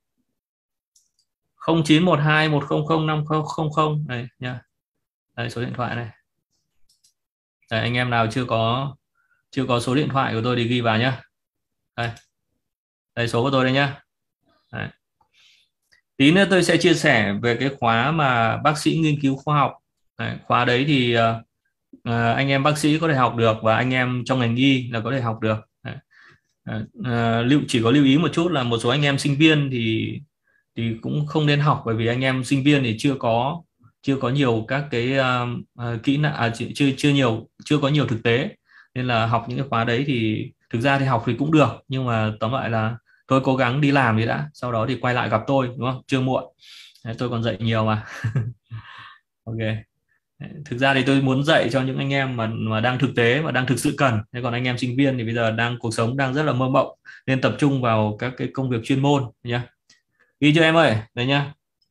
0912100500 này nha. Đây số điện thoại này. Đấy, anh em nào chưa có số điện thoại của tôi thì ghi vào nhá. Đây số của tôi đây nhá. Đấy. Tí nữa tôi sẽ chia sẻ về cái khóa mà bác sĩ nghiên cứu khoa học. Đấy, khóa đấy thì anh em bác sĩ có thể học được và anh em trong ngành y là có thể học được. Đấy. Chỉ có lưu ý một chút là một số anh em sinh viên thì cũng không nên học, bởi vì anh em sinh viên thì chưa có nhiều các cái kỹ năng, chưa có nhiều thực tế, nên là học những cái khóa đấy thì thực ra thì học thì cũng được, nhưng mà tóm lại là tôi cố gắng đi làm đi đã, sau đó thì quay lại gặp tôi, đúng không, chưa muộn. Đấy, tôi còn dạy nhiều mà. Ok. Đấy, thực ra thì tôi muốn dạy cho những anh em mà đang thực tế và đang thực sự cần. Thế còn anh em sinh viên thì bây giờ cuộc sống đang rất là mơ mộng, nên tập trung vào các cái công việc chuyên môn nhá. Ghi cho em ơi, đấy nhá.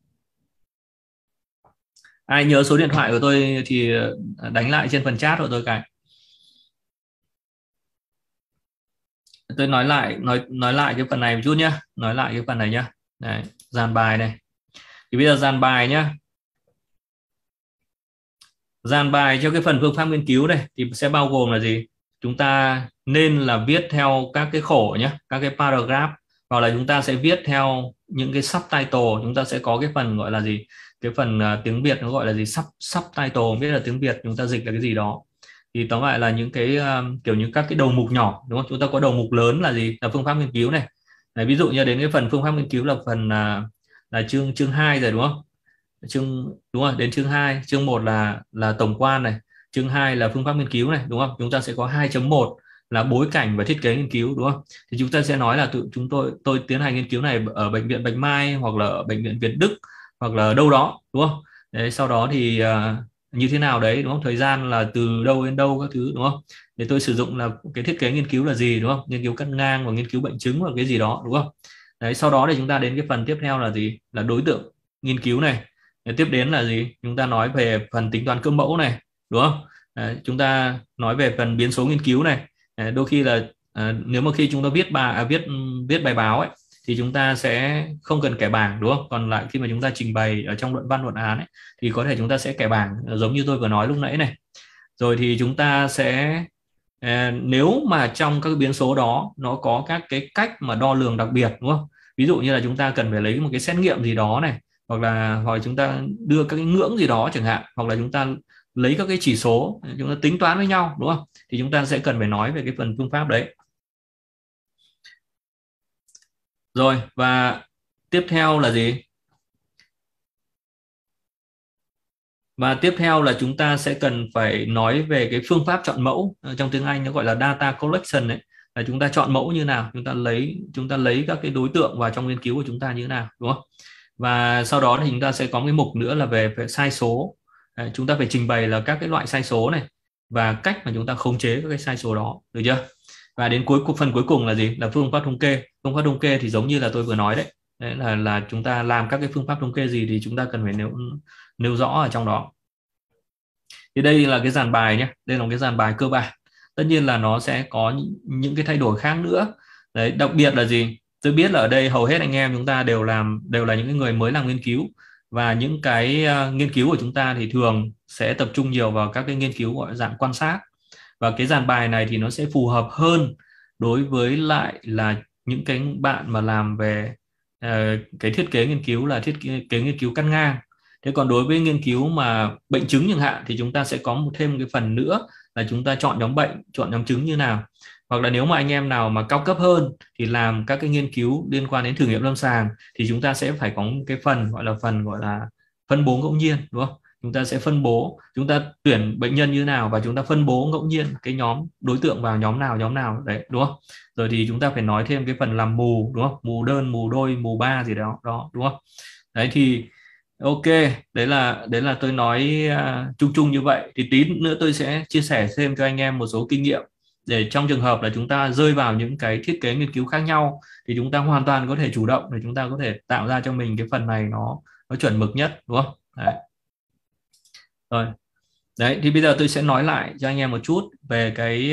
Ai nhớ số điện thoại của tôi thì đánh lại trên phần chat của tôi cái. Tôi nói lại cái phần này một chút nhá, nói lại cái phần này nhá. Đấy, dàn bài này. Thì bây giờ dàn bài nhá. Dàn bài cho cái phần phương pháp nghiên cứu này thì sẽ bao gồm là gì? Chúng ta nên là viết theo các cái khổ nhé, các cái paragraph, hoặc là chúng ta sẽ viết theo những cái subtitle. Chúng ta sẽ có cái phần gọi là gì? Cái phần tiếng Việt nó gọi là gì? Subtitle, không biết là tiếng Việt chúng ta dịch là cái gì đó. Thì tóm lại là những cái kiểu như các cái đầu mục nhỏ, đúng không? Chúng ta có đầu mục lớn là gì? Là phương pháp nghiên cứu này. Đấy, ví dụ như đến cái phần phương pháp nghiên cứu là phần là chương chương 2 rồi, đúng không? Đúng rồi, đến chương 2, chương 1 là tổng quan này, chương 2 là phương pháp nghiên cứu này, đúng không? Chúng ta sẽ có 2.1 là bối cảnh và thiết kế nghiên cứu, đúng không? Thì chúng ta sẽ nói là tôi tiến hành nghiên cứu này ở bệnh viện Bạch Mai, hoặc là ở bệnh viện Việt Đức, hoặc là đâu đó, đúng không? Đấy, sau đó thì như thế nào đấy, đúng không? Thời gian là từ đâu đến đâu các thứ, đúng không? Để tôi sử dụng là cái thiết kế nghiên cứu là gì, đúng không? Nghiên cứu cắt ngang và nghiên cứu bệnh chứng hoặc cái gì đó, đúng không? Đấy, sau đó thì chúng ta đến cái phần tiếp theo là gì? Là đối tượng nghiên cứu này. Tiếp đến là gì? Chúng ta nói về phần tính toán cơ mẫu này, đúng không? Chúng ta nói về phần biến số nghiên cứu này. Đôi khi là nếu mà khi chúng ta viết bài báo ấy, thì chúng ta sẽ không cần kẻ bảng, đúng không? Còn lại khi mà chúng ta trình bày ở trong luận văn luận án ấy, thì có thể chúng ta sẽ kẻ bảng, giống như tôi vừa nói lúc nãy này. Rồi thì chúng ta sẽ nếu mà trong các biến số đó nó có các cái cách mà đo lường đặc biệt, đúng không? Ví dụ như là chúng ta cần phải lấy một cái xét nghiệm gì đó này, hoặc là chúng ta đưa các cái ngưỡng gì đó chẳng hạn, hoặc là chúng ta lấy các cái chỉ số chúng ta tính toán với nhau, đúng không? Thì chúng ta sẽ cần phải nói về cái phần phương pháp đấy. Rồi, và tiếp theo là gì? Và tiếp theo là chúng ta sẽ cần phải nói về cái phương pháp chọn mẫu. Trong tiếng Anh nó gọi là data collection đấy. Là chúng ta chọn mẫu như nào, chúng ta lấy các cái đối tượng vào trong nghiên cứu của chúng ta như thế nào, đúng không? Và sau đó thì chúng ta sẽ có cái mục nữa là về sai số. Đấy, chúng ta phải trình bày là các cái loại sai số này và cách mà chúng ta khống chế các cái sai số đó, được chưa? Và đến phần cuối cùng là gì? Là phương pháp thống kê. Phương pháp thống kê thì giống như là tôi vừa nói đấy. Đấy là chúng ta làm các cái phương pháp thống kê gì thì chúng ta cần phải nêu rõ ở trong đó. Thì đây là cái dàn bài nhé, đây là một cái dàn bài cơ bản. Tất nhiên là nó sẽ có những cái thay đổi khác nữa. Đấy, đặc biệt là gì? Tôi biết là ở đây hầu hết anh em chúng ta đều là những người mới làm nghiên cứu, và những cái nghiên cứu của chúng ta thì thường sẽ tập trung nhiều vào các cái nghiên cứu gọi dạng quan sát. Và cái dàn bài này thì nó sẽ phù hợp hơn đối với lại là những cái bạn mà làm về cái thiết kế nghiên cứu là thiết kế nghiên cứu cắt ngang. Thế còn đối với nghiên cứu mà bệnh chứng chẳng hạn thì chúng ta sẽ có thêm một cái phần nữa là chúng ta chọn nhóm bệnh, chọn nhóm chứng như nào. Hoặc là nếu mà anh em nào mà cao cấp hơn thì làm các cái nghiên cứu liên quan đến thử nghiệm lâm sàng thì chúng ta sẽ phải có một cái phần gọi là phân bố ngẫu nhiên, đúng không? Chúng ta sẽ phân bố, chúng ta tuyển bệnh nhân như nào và chúng ta phân bố ngẫu nhiên cái nhóm đối tượng vào nhóm nào đấy, đúng không? Rồi thì chúng ta phải nói thêm cái phần làm mù, đúng không? Mù đơn, mù đôi, mù ba gì đó, đúng không? Đấy thì ok, đấy là tôi nói chung chung như vậy. Thì tí nữa tôi sẽ chia sẻ thêm cho anh em một số kinh nghiệm để trong trường hợp là chúng ta rơi vào những cái thiết kế nghiên cứu khác nhau thì chúng ta hoàn toàn có thể chủ động để chúng ta có thể tạo ra cho mình cái phần này nó chuẩn mực nhất, đúng không? Đấy. Rồi. Đấy thì bây giờ tôi sẽ nói lại cho anh em một chút về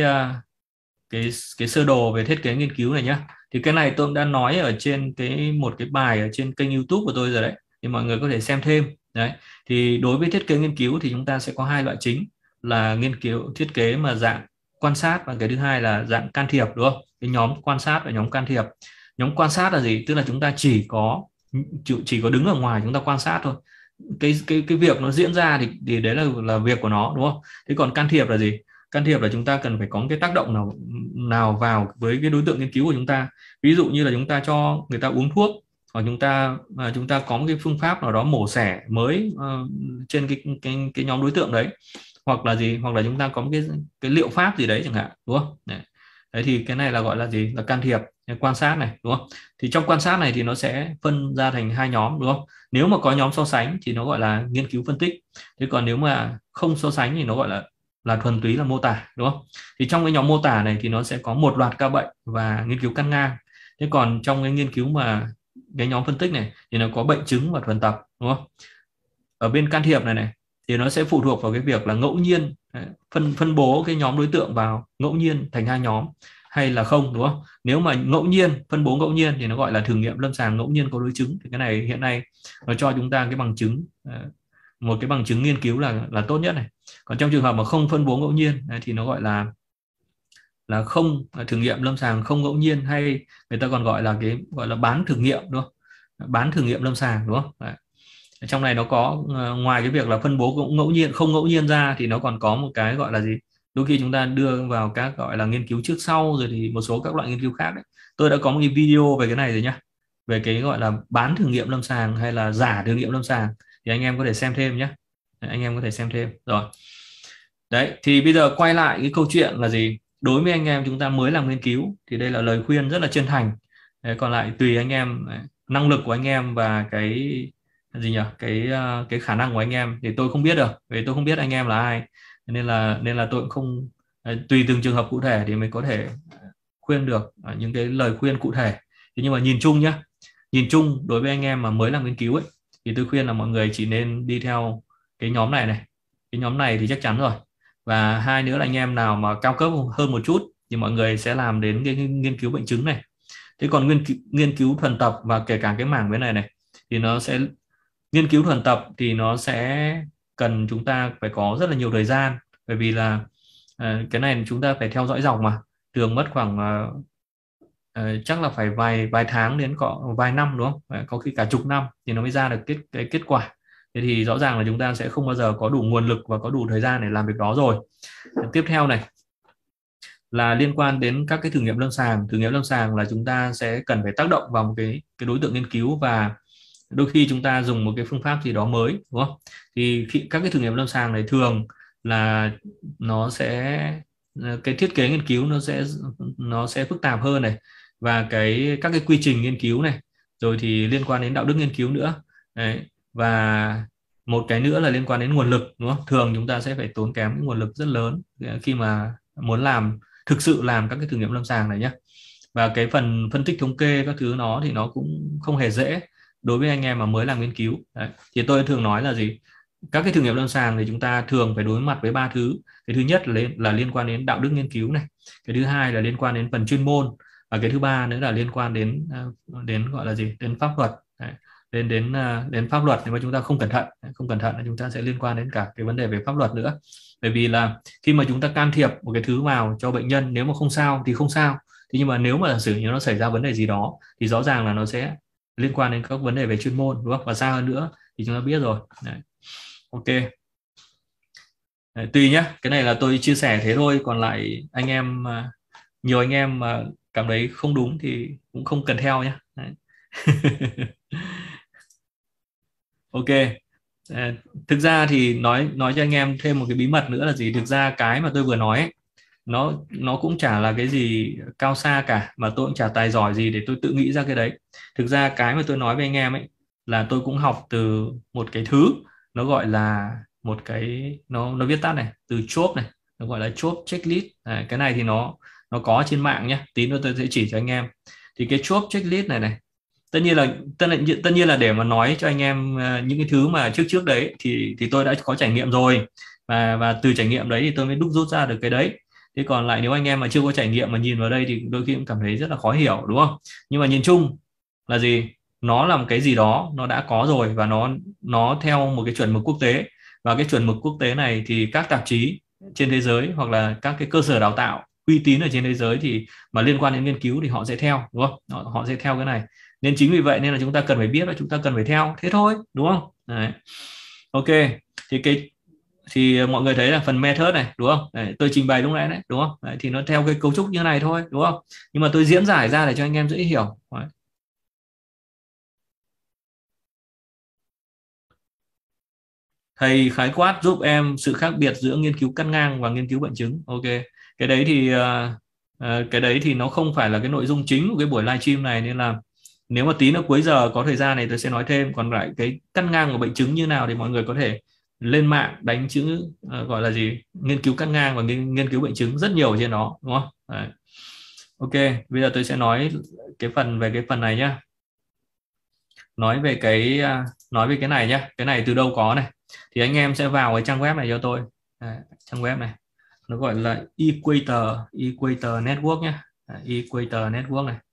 cái sơ đồ về thiết kế nghiên cứu này nhé. Thì cái này tôi cũng đã nói ở trên một cái bài ở trên kênh YouTube của tôi rồi đấy, thì mọi người có thể xem thêm. Đấy thì đối với thiết kế nghiên cứu thì chúng ta sẽ có hai loại chính là nghiên cứu thiết kế mà dạng quan sát, và cái thứ hai là dạng can thiệp, đúng không? Cái nhóm quan sát và nhóm can thiệp. Nhóm quan sát là gì? Tức là chúng ta chỉ có chỉ có đứng ở ngoài chúng ta quan sát thôi. Cái việc nó diễn ra thì đấy là việc của nó, đúng không? Thế còn can thiệp là gì? Can thiệp là chúng ta cần phải có cái tác động nào nào vào với cái đối tượng nghiên cứu của chúng ta. Ví dụ như là chúng ta cho người ta uống thuốc, hoặc chúng ta có một cái phương pháp nào đó mổ xẻ mới trên cái nhóm đối tượng đấy, hoặc là gì, hoặc là chúng ta có một cái liệu pháp gì đấy chẳng hạn, đúng không? Đấy thì cái này là gọi là gì, là can thiệp, quan sát này, đúng không? Thì trong quan sát này thì nó sẽ phân ra thành hai nhóm, đúng không? Nếu mà có nhóm so sánh thì nó gọi là nghiên cứu phân tích. Thế còn nếu mà không so sánh thì nó gọi là thuần túy là mô tả, đúng không? Thì trong cái nhóm mô tả này thì nó sẽ có một loạt ca bệnh và nghiên cứu cắt ngang. Thế còn trong cái nghiên cứu mà cái nhóm phân tích này thì nó có bệnh chứng và thuần tập, đúng không? Ở bên can thiệp này thì nó sẽ phụ thuộc vào cái việc là ngẫu nhiên phân bố cái nhóm đối tượng vào ngẫu nhiên thành hai nhóm hay là không, đúng không? Nếu mà ngẫu nhiên, phân bố ngẫu nhiên thì nó gọi là thử nghiệm lâm sàng ngẫu nhiên có đối chứng. Thì cái này hiện nay nó cho chúng ta cái bằng chứng, một cái bằng chứng nghiên cứu là tốt nhất này. Còn trong trường hợp mà không phân bố ngẫu nhiên thì nó gọi là không, thử nghiệm lâm sàng không ngẫu nhiên, hay người ta còn gọi là cái gọi là bán thử nghiệm, đúng không? Bán thử nghiệm lâm sàng, đúng không? Đấy. Trong này nó có ngoài cái việc là phân bố ngẫu nhiên không ngẫu nhiên ra thì nó còn có một cái gọi là gì, đôi khi chúng ta đưa vào các gọi là nghiên cứu trước sau, rồi thì một số các loại nghiên cứu khác đấy. Tôi đã có một cái video về cái này rồi nhá, về cái gọi là bán thử nghiệm lâm sàng hay là giả thử nghiệm lâm sàng, thì anh em có thể xem thêm nhé. Anh em có thể xem thêm rồi. Đấy thì bây giờ quay lại cái câu chuyện là gì, đối với anh em chúng ta mới làm nghiên cứu thì đây là lời khuyên rất là chân thành. Đấy, còn lại tùy anh em, năng lực của anh em và cái gì nhỉ, cái khả năng của anh em thì tôi không biết được, vì tôi không biết anh em là ai, nên là tôi cũng không, tùy từng trường hợp cụ thể thì mới có thể khuyên được những cái lời khuyên cụ thể. Thế nhưng mà nhìn chung nhá, nhìn chung đối với anh em mà mới làm nghiên cứu ấy thì tôi khuyên là mọi người chỉ nên đi theo cái nhóm này, cái nhóm này thì chắc chắn rồi. Và hai nữa là anh em nào mà cao cấp hơn một chút thì mọi người sẽ làm đến cái nghiên cứu bệnh chứng này. Thế còn nghiên cứu thuần tập và kể cả cái mảng bên này thì nó sẽ, nghiên cứu thuần tập thì nó sẽ cần chúng ta phải có rất là nhiều thời gian, bởi vì là cái này chúng ta phải theo dõi dòng mà, thường mất khoảng chắc là phải vài tháng đến có vài năm, đúng không? Có khi cả chục năm thì nó mới ra được cái kết quả. Thế thì rõ ràng là chúng ta sẽ không bao giờ có đủ nguồn lực và có đủ thời gian để làm việc đó rồi. Tiếp theo này là liên quan đến các cái thử nghiệm lâm sàng. Thử nghiệm lâm sàng là chúng ta sẽ cần phải tác động vào một cái đối tượng nghiên cứu, và đôi khi chúng ta dùng một cái phương pháp gì đó mới, đúng không? Thì các cái thử nghiệm lâm sàng này thường là nó sẽ, cái thiết kế nghiên cứu nó sẽ phức tạp hơn này, và các cái quy trình nghiên cứu này, rồi thì liên quan đến đạo đức nghiên cứu nữa. Đấy. Và một cái nữa là liên quan đến nguồn lực, đúng không? Thường chúng ta sẽ phải tốn kém cái nguồn lực rất lớn khi mà muốn thực sự làm các cái thử nghiệm lâm sàng này nhé. Và cái phần phân tích thống kê các thứ nó thì nó cũng không hề dễ đối với anh em mà mới làm nghiên cứu. Đấy. Thì tôi thường nói là gì, các cái thử nghiệm lâm sàng thì chúng ta thường phải đối mặt với ba thứ. Cái thứ nhất là liên quan đến đạo đức nghiên cứu này, cái thứ hai là liên quan đến phần chuyên môn, và cái thứ ba nữa là liên quan đến gọi là gì, đến pháp luật. Đấy. Đến pháp luật, nếu mà chúng ta không cẩn thận thì chúng ta sẽ liên quan đến cả cái vấn đề về pháp luật nữa. Bởi vì là khi mà chúng ta can thiệp một cái thứ vào cho bệnh nhân, nếu mà không sao thì không sao, thế nhưng mà nếu mà giả sử như nó xảy ra vấn đề gì đó thì rõ ràng là nó sẽ liên quan đến các vấn đề về chuyên môn, đúng không? Và xa hơn nữa thì chúng ta biết rồi. Đấy. Ok. Đấy, tùy nhá, cái này là tôi chia sẻ thế thôi, còn lại anh em, nhiều anh em mà cảm thấy không đúng thì cũng không cần theo nhé. Ok. Thực ra thì nói cho anh em thêm một cái bí mật nữa là gì, thực ra cái mà tôi vừa nói ấy, nó cũng chả là cái gì cao xa cả, mà tôi cũng chả tài giỏi gì để tôi tự nghĩ ra cái đấy. Thực ra cái mà tôi nói với anh em ấy là tôi cũng học từ một cái thứ, nó gọi là một cái, nó viết tắt này, từ chốt này, nó gọi là chốt checklist. Cái này thì nó có trên mạng nhé, tí nữa tôi sẽ chỉ cho anh em. Thì cái chốt checklist này tất nhiên là để mà nói cho anh em những cái thứ mà trước đấy thì tôi đã có trải nghiệm rồi, và từ trải nghiệm đấy thì tôi mới rút ra được cái đấy. Thế còn lại nếu anh em mà chưa có trải nghiệm mà nhìn vào đây thì đôi khi cũng cảm thấy rất là khó hiểu, đúng không? Nhưng mà nhìn chung là gì, nó là một cái gì đó nó đã có rồi, và nó theo một cái chuẩn mực quốc tế. Và cái chuẩn mực quốc tế này thì các tạp chí trên thế giới hoặc là các cái cơ sở đào tạo uy tín ở trên thế giới thì mà liên quan đến nghiên cứu thì họ sẽ theo, đúng không? Họ sẽ theo cái này. Nên chính vì vậy nên là chúng ta cần phải biết và chúng ta cần phải theo, thế thôi, đúng không? Đấy. Ok, thì mọi người thấy là phần method này, đúng không? Đấy, tôi trình bày lúc nãy đấy, đúng không? Đấy, thì nó theo cái cấu trúc như này thôi, đúng không? Nhưng mà tôi diễn giải ra để cho anh em dễ hiểu. Đấy. Thầy khái quát giúp em sự khác biệt giữa nghiên cứu cắt ngang và nghiên cứu bệnh chứng. Ok, cái đấy thì cái đấy thì nó không phải là cái nội dung chính của cái buổi livestream này, nên là nếu mà tí nữa cuối giờ có thời gian này tôi sẽ nói thêm. Còn lại cái cắt ngang của bệnh chứng như nào thì mọi người có thể lên mạng đánh chữ gọi là gì, nghiên cứu cắt ngang và nghiên cứu bệnh chứng, rất nhiều ở trên đó, đúng không? Đấy. Ok, bây giờ tôi sẽ nói về cái phần này nhá. Nói về cái này nhá. Cái này từ đâu có này, thì anh em sẽ vào cái trang web này cho tôi. Đấy, trang web này nó gọi là Equator Network nhé. Equator Network này.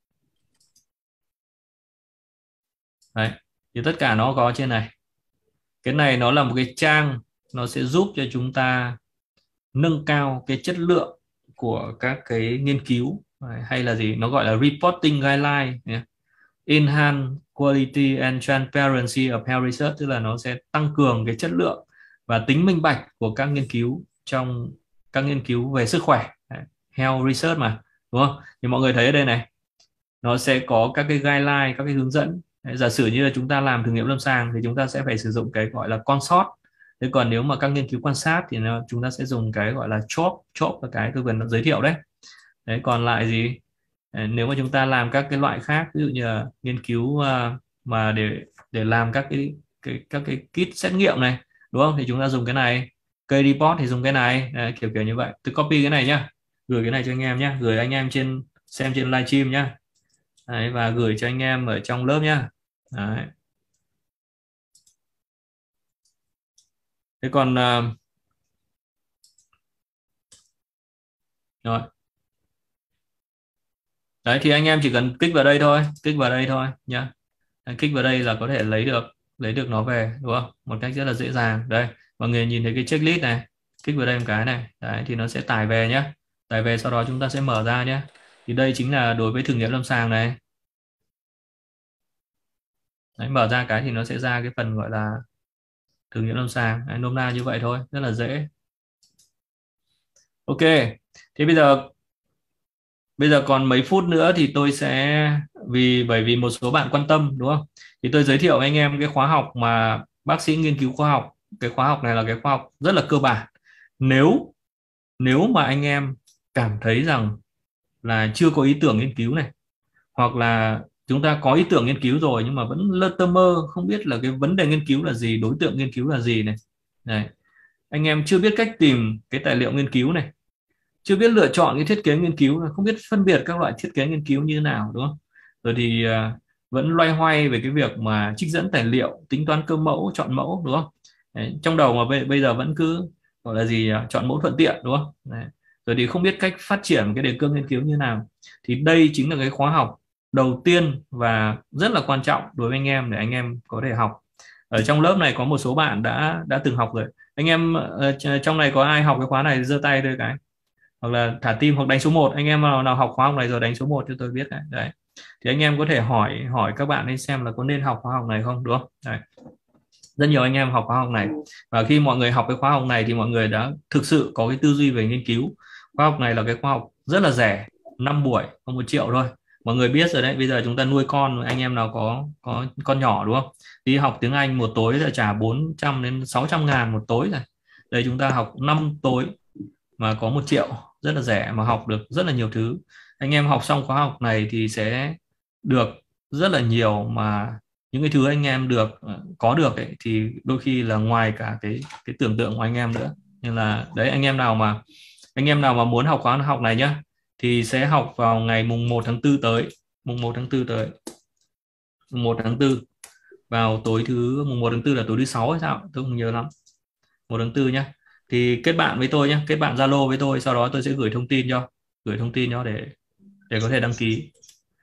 Đấy, thì tất cả nó có trên này. Cái này nó là một cái trang, nó sẽ giúp cho chúng ta nâng cao cái chất lượng của các cái nghiên cứu. Đấy, hay là gì, nó gọi là reporting guideline nhé. Enhance quality and transparency of health research, tức là nó sẽ tăng cường cái chất lượng và tính minh bạch của các nghiên cứu trong các nghiên cứu về sức khỏe. Đấy, health research mà, đúng không? Thì mọi người thấy ở đây này, nó sẽ có các cái guideline, các cái hướng dẫn. Đấy, giả sử như là chúng ta làm thử nghiệm lâm sàng thì chúng ta sẽ phải sử dụng cái gọi là consort. Thế còn nếu mà các nghiên cứu quan sát thì chúng ta sẽ dùng cái gọi là chop là cái tôi vừa giới thiệu đấy. Đấy, còn lại gì, nếu mà chúng ta làm các cái loại khác, ví dụ như là nghiên cứu mà để làm các cái kit xét nghiệm này, đúng không, thì chúng ta dùng cái này. Cây report thì dùng cái này. Đấy, kiểu kiểu như vậy. Tôi copy cái này nhá, gửi cái này cho anh em nhá, gửi anh em xem trên livestream nhá. Đấy, và gửi cho anh em ở trong lớp nhá. Đấy. Thế còn rồi. Đấy, thì anh em chỉ cần kích vào đây thôi nhá. Đấy, kích vào đây là có thể lấy được nó về, đúng không, một cách rất là dễ dàng. Đây, mọi người nhìn thấy cái checklist này, kích vào đây một cái này. Đấy, thì nó sẽ tải về nhé, tải về sau đó chúng ta sẽ mở ra nhé. Thì đây chính là đối với thử nghiệm lâm sàng này. Đấy, mở ra cái thì nó sẽ ra cái phần gọi là thử nghiệm lâm sàng. Đấy, nôm na như vậy thôi, rất là dễ. Ok, thế bây giờ còn mấy phút nữa thì tôi sẽ, bởi vì một số bạn quan tâm, đúng không, thì tôi giới thiệu với anh em cái khóa học mà bác sĩ nghiên cứu khoa học. Cái khóa học này là cái khóa học rất là cơ bản. Nếu nếu mà anh em cảm thấy rằng là chưa có ý tưởng nghiên cứu này, hoặc là chúng ta có ý tưởng nghiên cứu rồi nhưng mà vẫn lơ tơ mơ, không biết là cái vấn đề nghiên cứu là gì, đối tượng nghiên cứu là gì này. Này, anh em chưa biết cách tìm cái tài liệu nghiên cứu này, chưa biết lựa chọn cái thiết kế nghiên cứu, không biết phân biệt các loại thiết kế nghiên cứu như thế nào, đúng không? Rồi thì vẫn loay hoay về cái việc mà trích dẫn tài liệu, tính toán cơ mẫu, chọn mẫu, đúng không? Đấy, trong đầu mà bây giờ vẫn cứ gọi là gì, chọn mẫu thuận tiện, đúng không? Đấy. Rồi thì không biết cách phát triển cái đề cương nghiên cứu như nào. Thì đây chính là cái khóa học đầu tiên và rất là quan trọng đối với anh em để anh em có thể học. Ở trong lớp này có một số bạn đã từng học rồi. Anh em trong này có ai học cái khóa này giơ tay thôi cái, hoặc là thả tim hoặc đánh số 1. Anh em nào học khóa học này rồi đánh số 1 cho tôi biết đấy. Đấy, thì anh em có thể hỏi hỏi các bạn ấy xem là có nên học khóa học này không, đúng không? Đấy. Rất nhiều anh em học khóa học này, và khi mọi người học cái khóa học này thì mọi người đã thực sự có cái tư duy về nghiên cứu. Khóa học này là cái khóa học rất là rẻ, 5 buổi không 1 triệu thôi. Mọi người biết rồi đấy, bây giờ chúng ta nuôi con, anh em nào có con nhỏ, đúng không, đi học tiếng Anh một tối là trả 400 đến 600 ngàn một tối rồi. Đây chúng ta học 5 tối mà có 1 triệu, rất là rẻ mà học được rất là nhiều thứ. Anh em học xong khóa học này thì sẽ được rất là nhiều, mà những cái thứ anh em có được ấy, thì đôi khi là ngoài cả cái tưởng tượng của anh em nữa. Nên là đấy, anh em nào mà muốn học khóa học này nhá, thì sẽ học vào ngày mùng 1 tháng 4 tới. Mùng 1 tháng 4 tới, mùng 1 tháng 4 vào tối mùng 1 tháng 4 là tối thứ 6 hay sao tôi không nhớ lắm. 1 tháng 4 nhá, thì kết bạn với tôi nhé, kết bạn Zalo với tôi, sau đó tôi sẽ gửi thông tin cho để có thể đăng ký.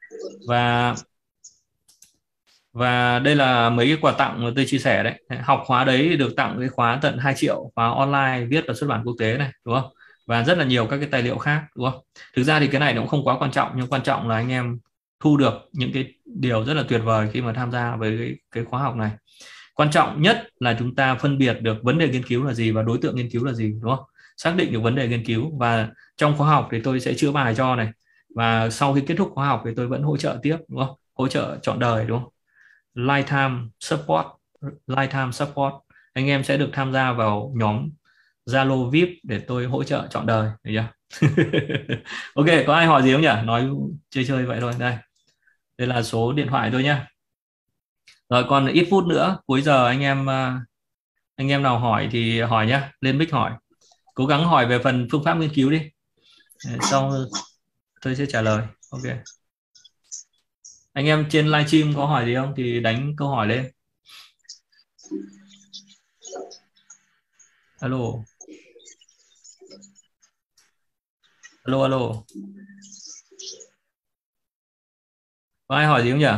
Và đây là mấy cái quà tặng mà tôi chia sẻ đấy. Học khóa đấy được tặng cái khóa tận 2 triệu, khóa online viết và xuất bản quốc tế này, đúng không, và rất là nhiều các cái tài liệu khác, đúng không? Thực ra thì cái này nó cũng không quá quan trọng, nhưng quan trọng là anh em thu được những cái điều rất là tuyệt vời khi mà tham gia với cái khóa học này. Quan trọng nhất là chúng ta phân biệt được vấn đề nghiên cứu là gì và đối tượng nghiên cứu là gì, đúng không? Xác định được vấn đề nghiên cứu, và trong khóa học thì tôi sẽ chữa bài cho này, và sau khi kết thúc khóa học thì tôi vẫn hỗ trợ tiếp, đúng không? Hỗ trợ trọn đời, đúng không? Lifetime support, lifetime support. Anh em sẽ được tham gia vào nhóm Zalo VIP để tôi hỗ trợ trọn đời, được chưa? Ok, có ai hỏi gì không nhỉ? Nói chơi chơi vậy thôi. Đây là số điện thoại tôi nhá. Rồi còn ít phút nữa, cuối giờ anh em nào hỏi thì hỏi nhá, lên mic hỏi. Cố gắng hỏi về phần phương pháp nghiên cứu đi. Sau tôi sẽ trả lời. Ok. Anh em trên livestream có hỏi gì không thì đánh câu hỏi lên. Alo. Alo alo. Có ai hỏi gì không nhỉ?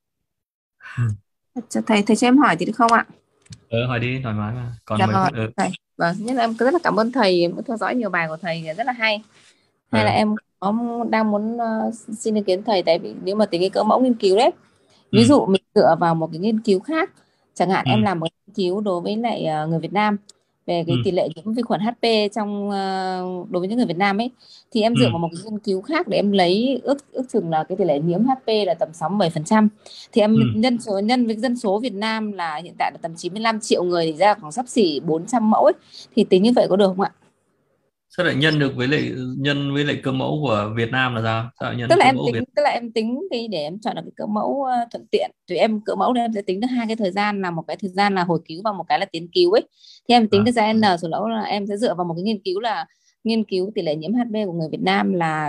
Thầy cho em hỏi thì được không ạ? Hỏi đi, thoải mái mà. Còn Dạ 10 vâng, phút. thầy. Vâng, nhất là em rất là cảm ơn thầy, em theo dõi nhiều bài của thầy rất là hay. Hay là em đang muốn xin ý kiến thầy, tại vì nếu mà tính cái cỡ mẫu nghiên cứu đấy, ví dụ mình dựa vào một cái nghiên cứu khác, chẳng hạn em làm một nghiên cứu đối với lại người Việt Nam về cái tỷ lệ nhiễm vi khuẩn HP trong đối với những người Việt Nam ấy, thì em dựa vào một cái nghiên cứu khác để em lấy ước chừng là cái tỷ lệ nhiễm HP là tầm 67%, thì em nhân với dân số Việt Nam là hiện tại là tầm 95 triệu người, thì ra khoảng xấp xỉ 400 mẫu ấy, thì tính như vậy có được không ạ? Sao lại nhân với lại cơ mẫu của Việt Nam là sao? Sao lại nhân tức là cơ em mẫu tính Việt? tức là em tính cái để em chọn được cái cỡ mẫu thuận tiện, thì em cỡ mẫu này em sẽ tính được hai cái thời gian, là một cái thời gian là hồi cứu và một cái là tiến cứu ấy, thì em tính được ra n số lỗ là em sẽ dựa vào một cái nghiên cứu là nghiên cứu tỷ lệ nhiễm HP của người Việt Nam là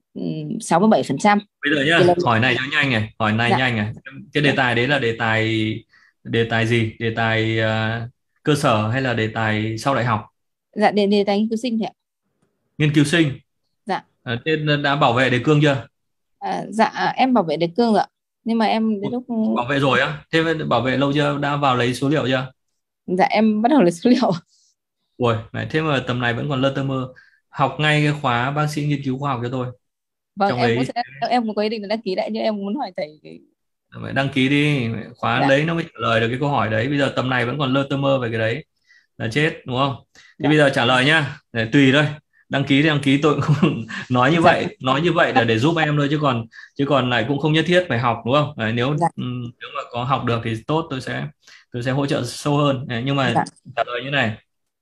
67%. Bây giờ nhá, hỏi này cho nhanh này, hỏi này Dạ. nhanh này. Cái đề tài đấy là đề tài gì? Đề tài cơ sở hay là đề tài sau đại học? Dạ, đề tài nghiên cứu sinh thì ạ. Nghiên cứu sinh. Dạ. Tên đã bảo vệ đề cương chưa? Dạ, em bảo vệ đề cương rồi ạ, nhưng mà em đến lúc Bảo vệ rồi á? Thế bảo vệ lâu chưa? Đã vào lấy số liệu chưa? dạ em bắt đầu lấy số liệu. Ui, thế mà tầm này vẫn còn lơ tơ mơ. Học ngay cái khóa bác sĩ nghiên cứu khoa học cho tôi. Vâng, Trong đấy em cũng có ý định là đăng ký lại, nhưng em muốn hỏi thầy cái... phải đăng ký đi, khóa Dạ. lấy nó mới trả lời được cái câu hỏi đấy. Bây giờ tầm này vẫn còn lơ tơ mơ về cái đấy là chết, đúng không? Thì Dạ. bây giờ trả lời nhá, để tùy thôi. Đăng ký thì đăng ký, tôi cũng không Dạ. nói như vậy là để giúp em thôi, chứ còn lại cũng không nhất thiết phải học, đúng không? Đấy, Dạ. nếu mà có học được thì tốt, tôi sẽ hỗ trợ sâu hơn. Đấy, nhưng mà Dạ. trả lời như này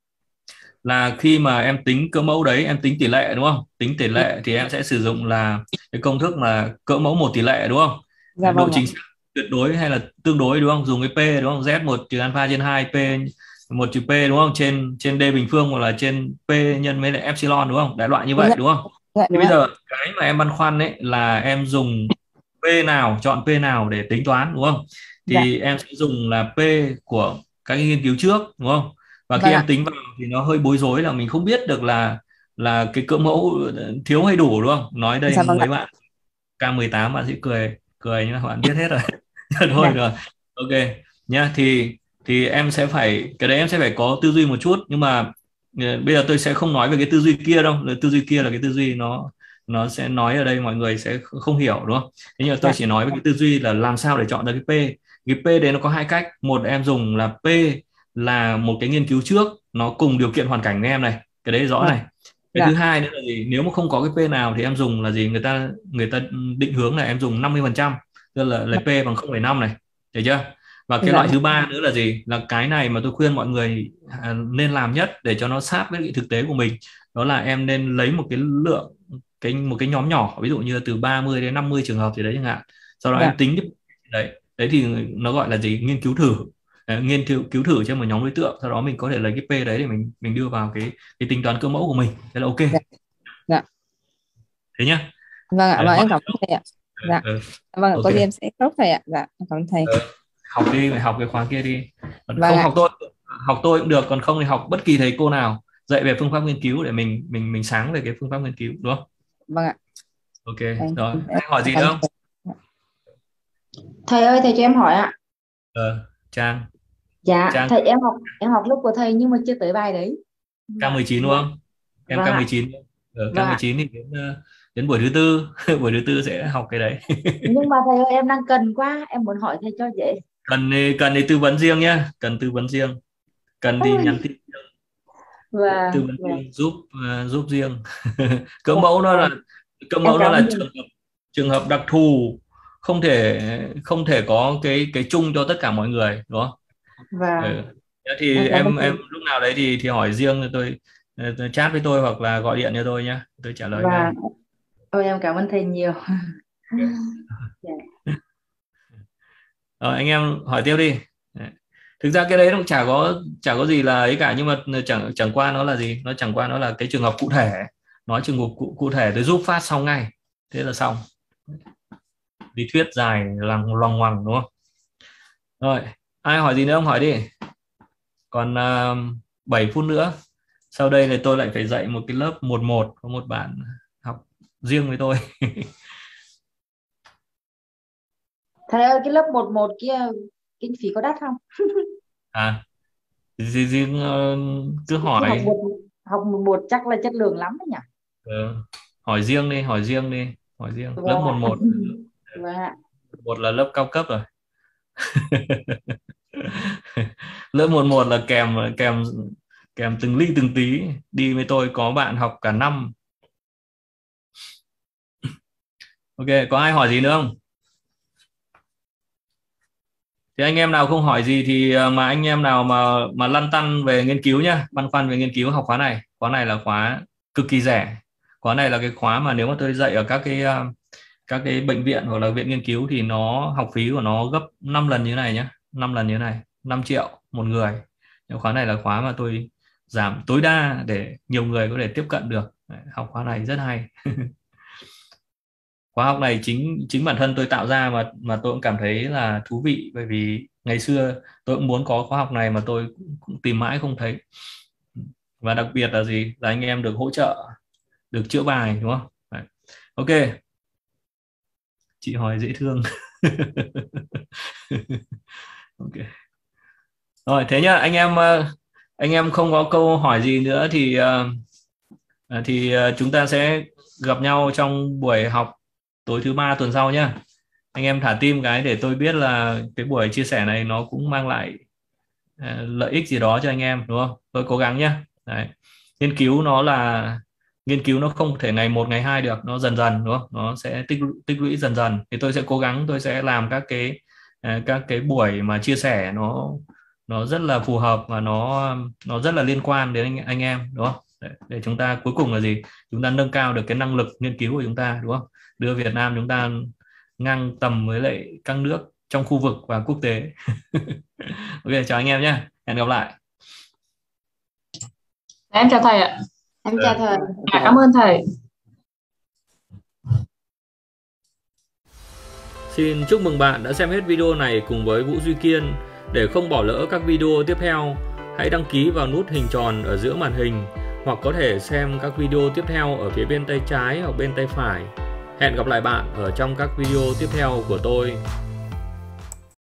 là khi mà em tính cỡ mẫu đấy, em tính tỷ lệ đúng không? Tính tỷ lệ thì em sẽ sử dụng là cái công thức là cỡ mẫu 1 tỷ lệ, đúng không? Dạ Độ vâng ạ. chính xác tuyệt đối hay là tương đối, đúng không? Dùng cái P, đúng không? Z1 trừ alpha trên 2 P 1 trừ P, đúng không? Trên D bình phương hoặc là trên P nhân với lại epsilon, đúng không? Đại loại như vậy, Dạ. đúng không? Dạ, Thì đúng bây ạ. giờ cái mà em băn khoăn ấy là em dùng P nào, chọn P nào để tính toán, đúng không? Dạ. Thì em sẽ dùng là P của các cái nghiên cứu trước, đúng không? Và khi Vâng em ạ. tính vào thì nó hơi bối rối, là mình không biết được là cái cỡ mẫu thiếu hay đủ, đúng không? Nói đây Dạ vâng ạ. mấy bạn K18 bạn sẽ cười cười, nhưng mà bạn biết hết rồi. Thôi Dạ. rồi, ok nhá. Thì em sẽ phải, cái đấy em sẽ phải có tư duy một chút, nhưng mà bây giờ tôi sẽ không nói về cái tư duy kia đâu. Tư duy kia là cái tư duy nó sẽ nói ở đây mọi người sẽ không hiểu, đúng không? Thế nhưng mà tôi Dạ. chỉ nói về cái tư duy là làm sao để chọn ra cái P. Cái P đấy nó có hai cách. Một, em dùng là P là một cái nghiên cứu trước, nó cùng điều kiện hoàn cảnh với em này, cái đấy rõ Dạ. này. Cái Dạ. thứ hai nữa là gì? Nếu mà không có cái P nào thì em dùng là gì? Người ta định hướng là em dùng 50%, tức là P bằng 0,5 này, được chưa? Và cái Dạ. loại thứ ba nữa là gì? Là cái này mà tôi khuyên mọi người nên làm nhất để cho nó sát với cái thực tế của mình. Đó là em nên lấy một cái lượng, một cái nhóm nhỏ, ví dụ như từ 30 đến 50 trường hợp gì đấy chẳng hạn. Sau đó Dạ. em tính đấy thì nó gọi là gì? Nghiên cứu thử. Nghiên cứu thử trên một nhóm đối tượng, sau đó mình có thể lấy cái P đấy để mình đưa vào cái tính toán cơ mẫu của mình, thế là ok. Dạ. Dạ. Thế nhá. Vâng ạ. Vâng, Hỏi em cảm ơn thầy ạ. Dạ. Vâng ạ, ok. có gì em sẽ khóc thầy ạ. Dạ, em cảm ơn thầy. Học đi, phải học cái khóa kia đi. Còn Vâng không ạ. học tôi cũng được, còn không thì học bất kỳ thầy cô nào dạy về phương pháp nghiên cứu để mình sáng về cái phương pháp nghiên cứu, đúng không? Vâng ạ. Ok Em, rồi, em, ai hỏi gì cảm nữa ơn không? thầy. Thầy ơi, thầy cho em hỏi ạ. Trang Dạ, Trang thầy em học lớp của thầy nhưng mà chưa tới bài đấy. Dạ, K19 đúng dạ. không? Em Vâng ạ. K19. Vâng ạ. K19 thì đến đến buổi thứ tư buổi thứ tư sẽ học cái đấy. Nhưng mà thầy ơi, em đang cần quá, em muốn hỏi thầy cho dễ. Cần thì tư vấn riêng nhá, cần tư vấn riêng, cần thì nhắn tin tư Vâng, vấn vâng, riêng, giúp riêng. Cỡ vâng, mẫu nó vâng. là cỡ Em mẫu nó cảm là ơn thầy. trường hợp đặc thù, không thể có cái chung cho tất cả mọi người, đúng không? Vâng, Thế thì em cảm ơn em thầy. lúc nào đấy thì hỏi riêng cho tôi chat với tôi hoặc là gọi điện cho tôi nhé, tôi trả lời ngay. Vâng, ôi em cảm ơn thầy nhiều. Dạ. Rồi, anh em hỏi tiếp đi. Đấy. Thực ra cái đấy cũng chả có gì là ấy cả, nhưng mà chẳng qua nó là gì, nó chẳng qua nó là cái trường hợp cụ thể, nói trường hợp cụ thể tôi giúp phát xong ngay, thế là xong, lý thuyết dài loằng ngoằng đúng không? Rồi, ai hỏi gì nữa không hỏi đi, còn 7 phút nữa, sau đây thì tôi lại phải dạy một cái lớp 11, có một bạn học riêng với tôi. Thầy ơi, cái lớp 11 kia kinh phí có đắt không? Riêng cứ Chứ hỏi. học 11 chắc là chất lượng lắm đấy nhỉ? Hỏi riêng đi, hỏi riêng lớp Vâng ạ. 11. Vâng ạ. Một là lớp cao cấp rồi. Lớp 11 là kèm kèm kèm từng ly từng tí, đi với tôi có bạn học cả năm. Ok, có ai hỏi gì nữa không? Thì anh em nào không hỏi gì thì mà anh em nào mà lăn tăn về nghiên cứu nhá, băn khoăn về nghiên cứu, học khóa này là khóa cực kỳ rẻ. Khóa này là cái khóa mà nếu mà tôi dạy ở các cái bệnh viện hoặc là viện nghiên cứu thì nó học phí của nó gấp 5 lần như này nhé, 5 lần như này, 5 triệu một người. Nhưng khóa này là khóa mà tôi giảm tối đa để nhiều người có thể tiếp cận được. Đấy, học khóa này rất hay. Khóa học này chính bản thân tôi tạo ra mà tôi cũng cảm thấy là thú vị, bởi vì ngày xưa tôi cũng muốn có khóa học này mà tôi cũng tìm mãi không thấy. Và đặc biệt là gì, là anh em được hỗ trợ, được chữa bài, đúng không? Đấy. Ok, chị hỏi dễ thương. Ok, rồi thế nhá, anh em không có câu hỏi gì nữa thì chúng ta sẽ gặp nhau trong buổi học tối thứ ba tuần sau nhá. Anh em thả tim cái để tôi biết là cái buổi chia sẻ này nó cũng mang lại lợi ích gì đó cho anh em, đúng không? Tôi cố gắng nhá. Đấy. Nghiên cứu nó không thể ngày một ngày hai được, nó dần dần, đúng không? Nó sẽ tích lũy dần dần. Thì tôi sẽ cố gắng, tôi sẽ làm các cái buổi mà chia sẻ nó rất là phù hợp và nó rất là liên quan đến anh em, đúng không? Để chúng ta cuối cùng là gì? Chúng ta nâng cao được cái năng lực nghiên cứu của chúng ta, đúng không? Đưa Việt Nam chúng ta ngang tầm với lại các nước trong khu vực và quốc tế. Ok, chào anh em nhé, hẹn gặp lại. Em chào thầy ạ. Em chào thầy. Cảm ơn thầy. Xin chúc mừng bạn đã xem hết video này cùng với Vũ Duy Kiên. Để không bỏ lỡ các video tiếp theo, hãy đăng ký vào nút hình tròn ở giữa màn hình hoặc có thể xem các video tiếp theo ở phía bên tay trái hoặc bên tay phải. Hẹn gặp lại bạn ở trong các video tiếp theo của tôi.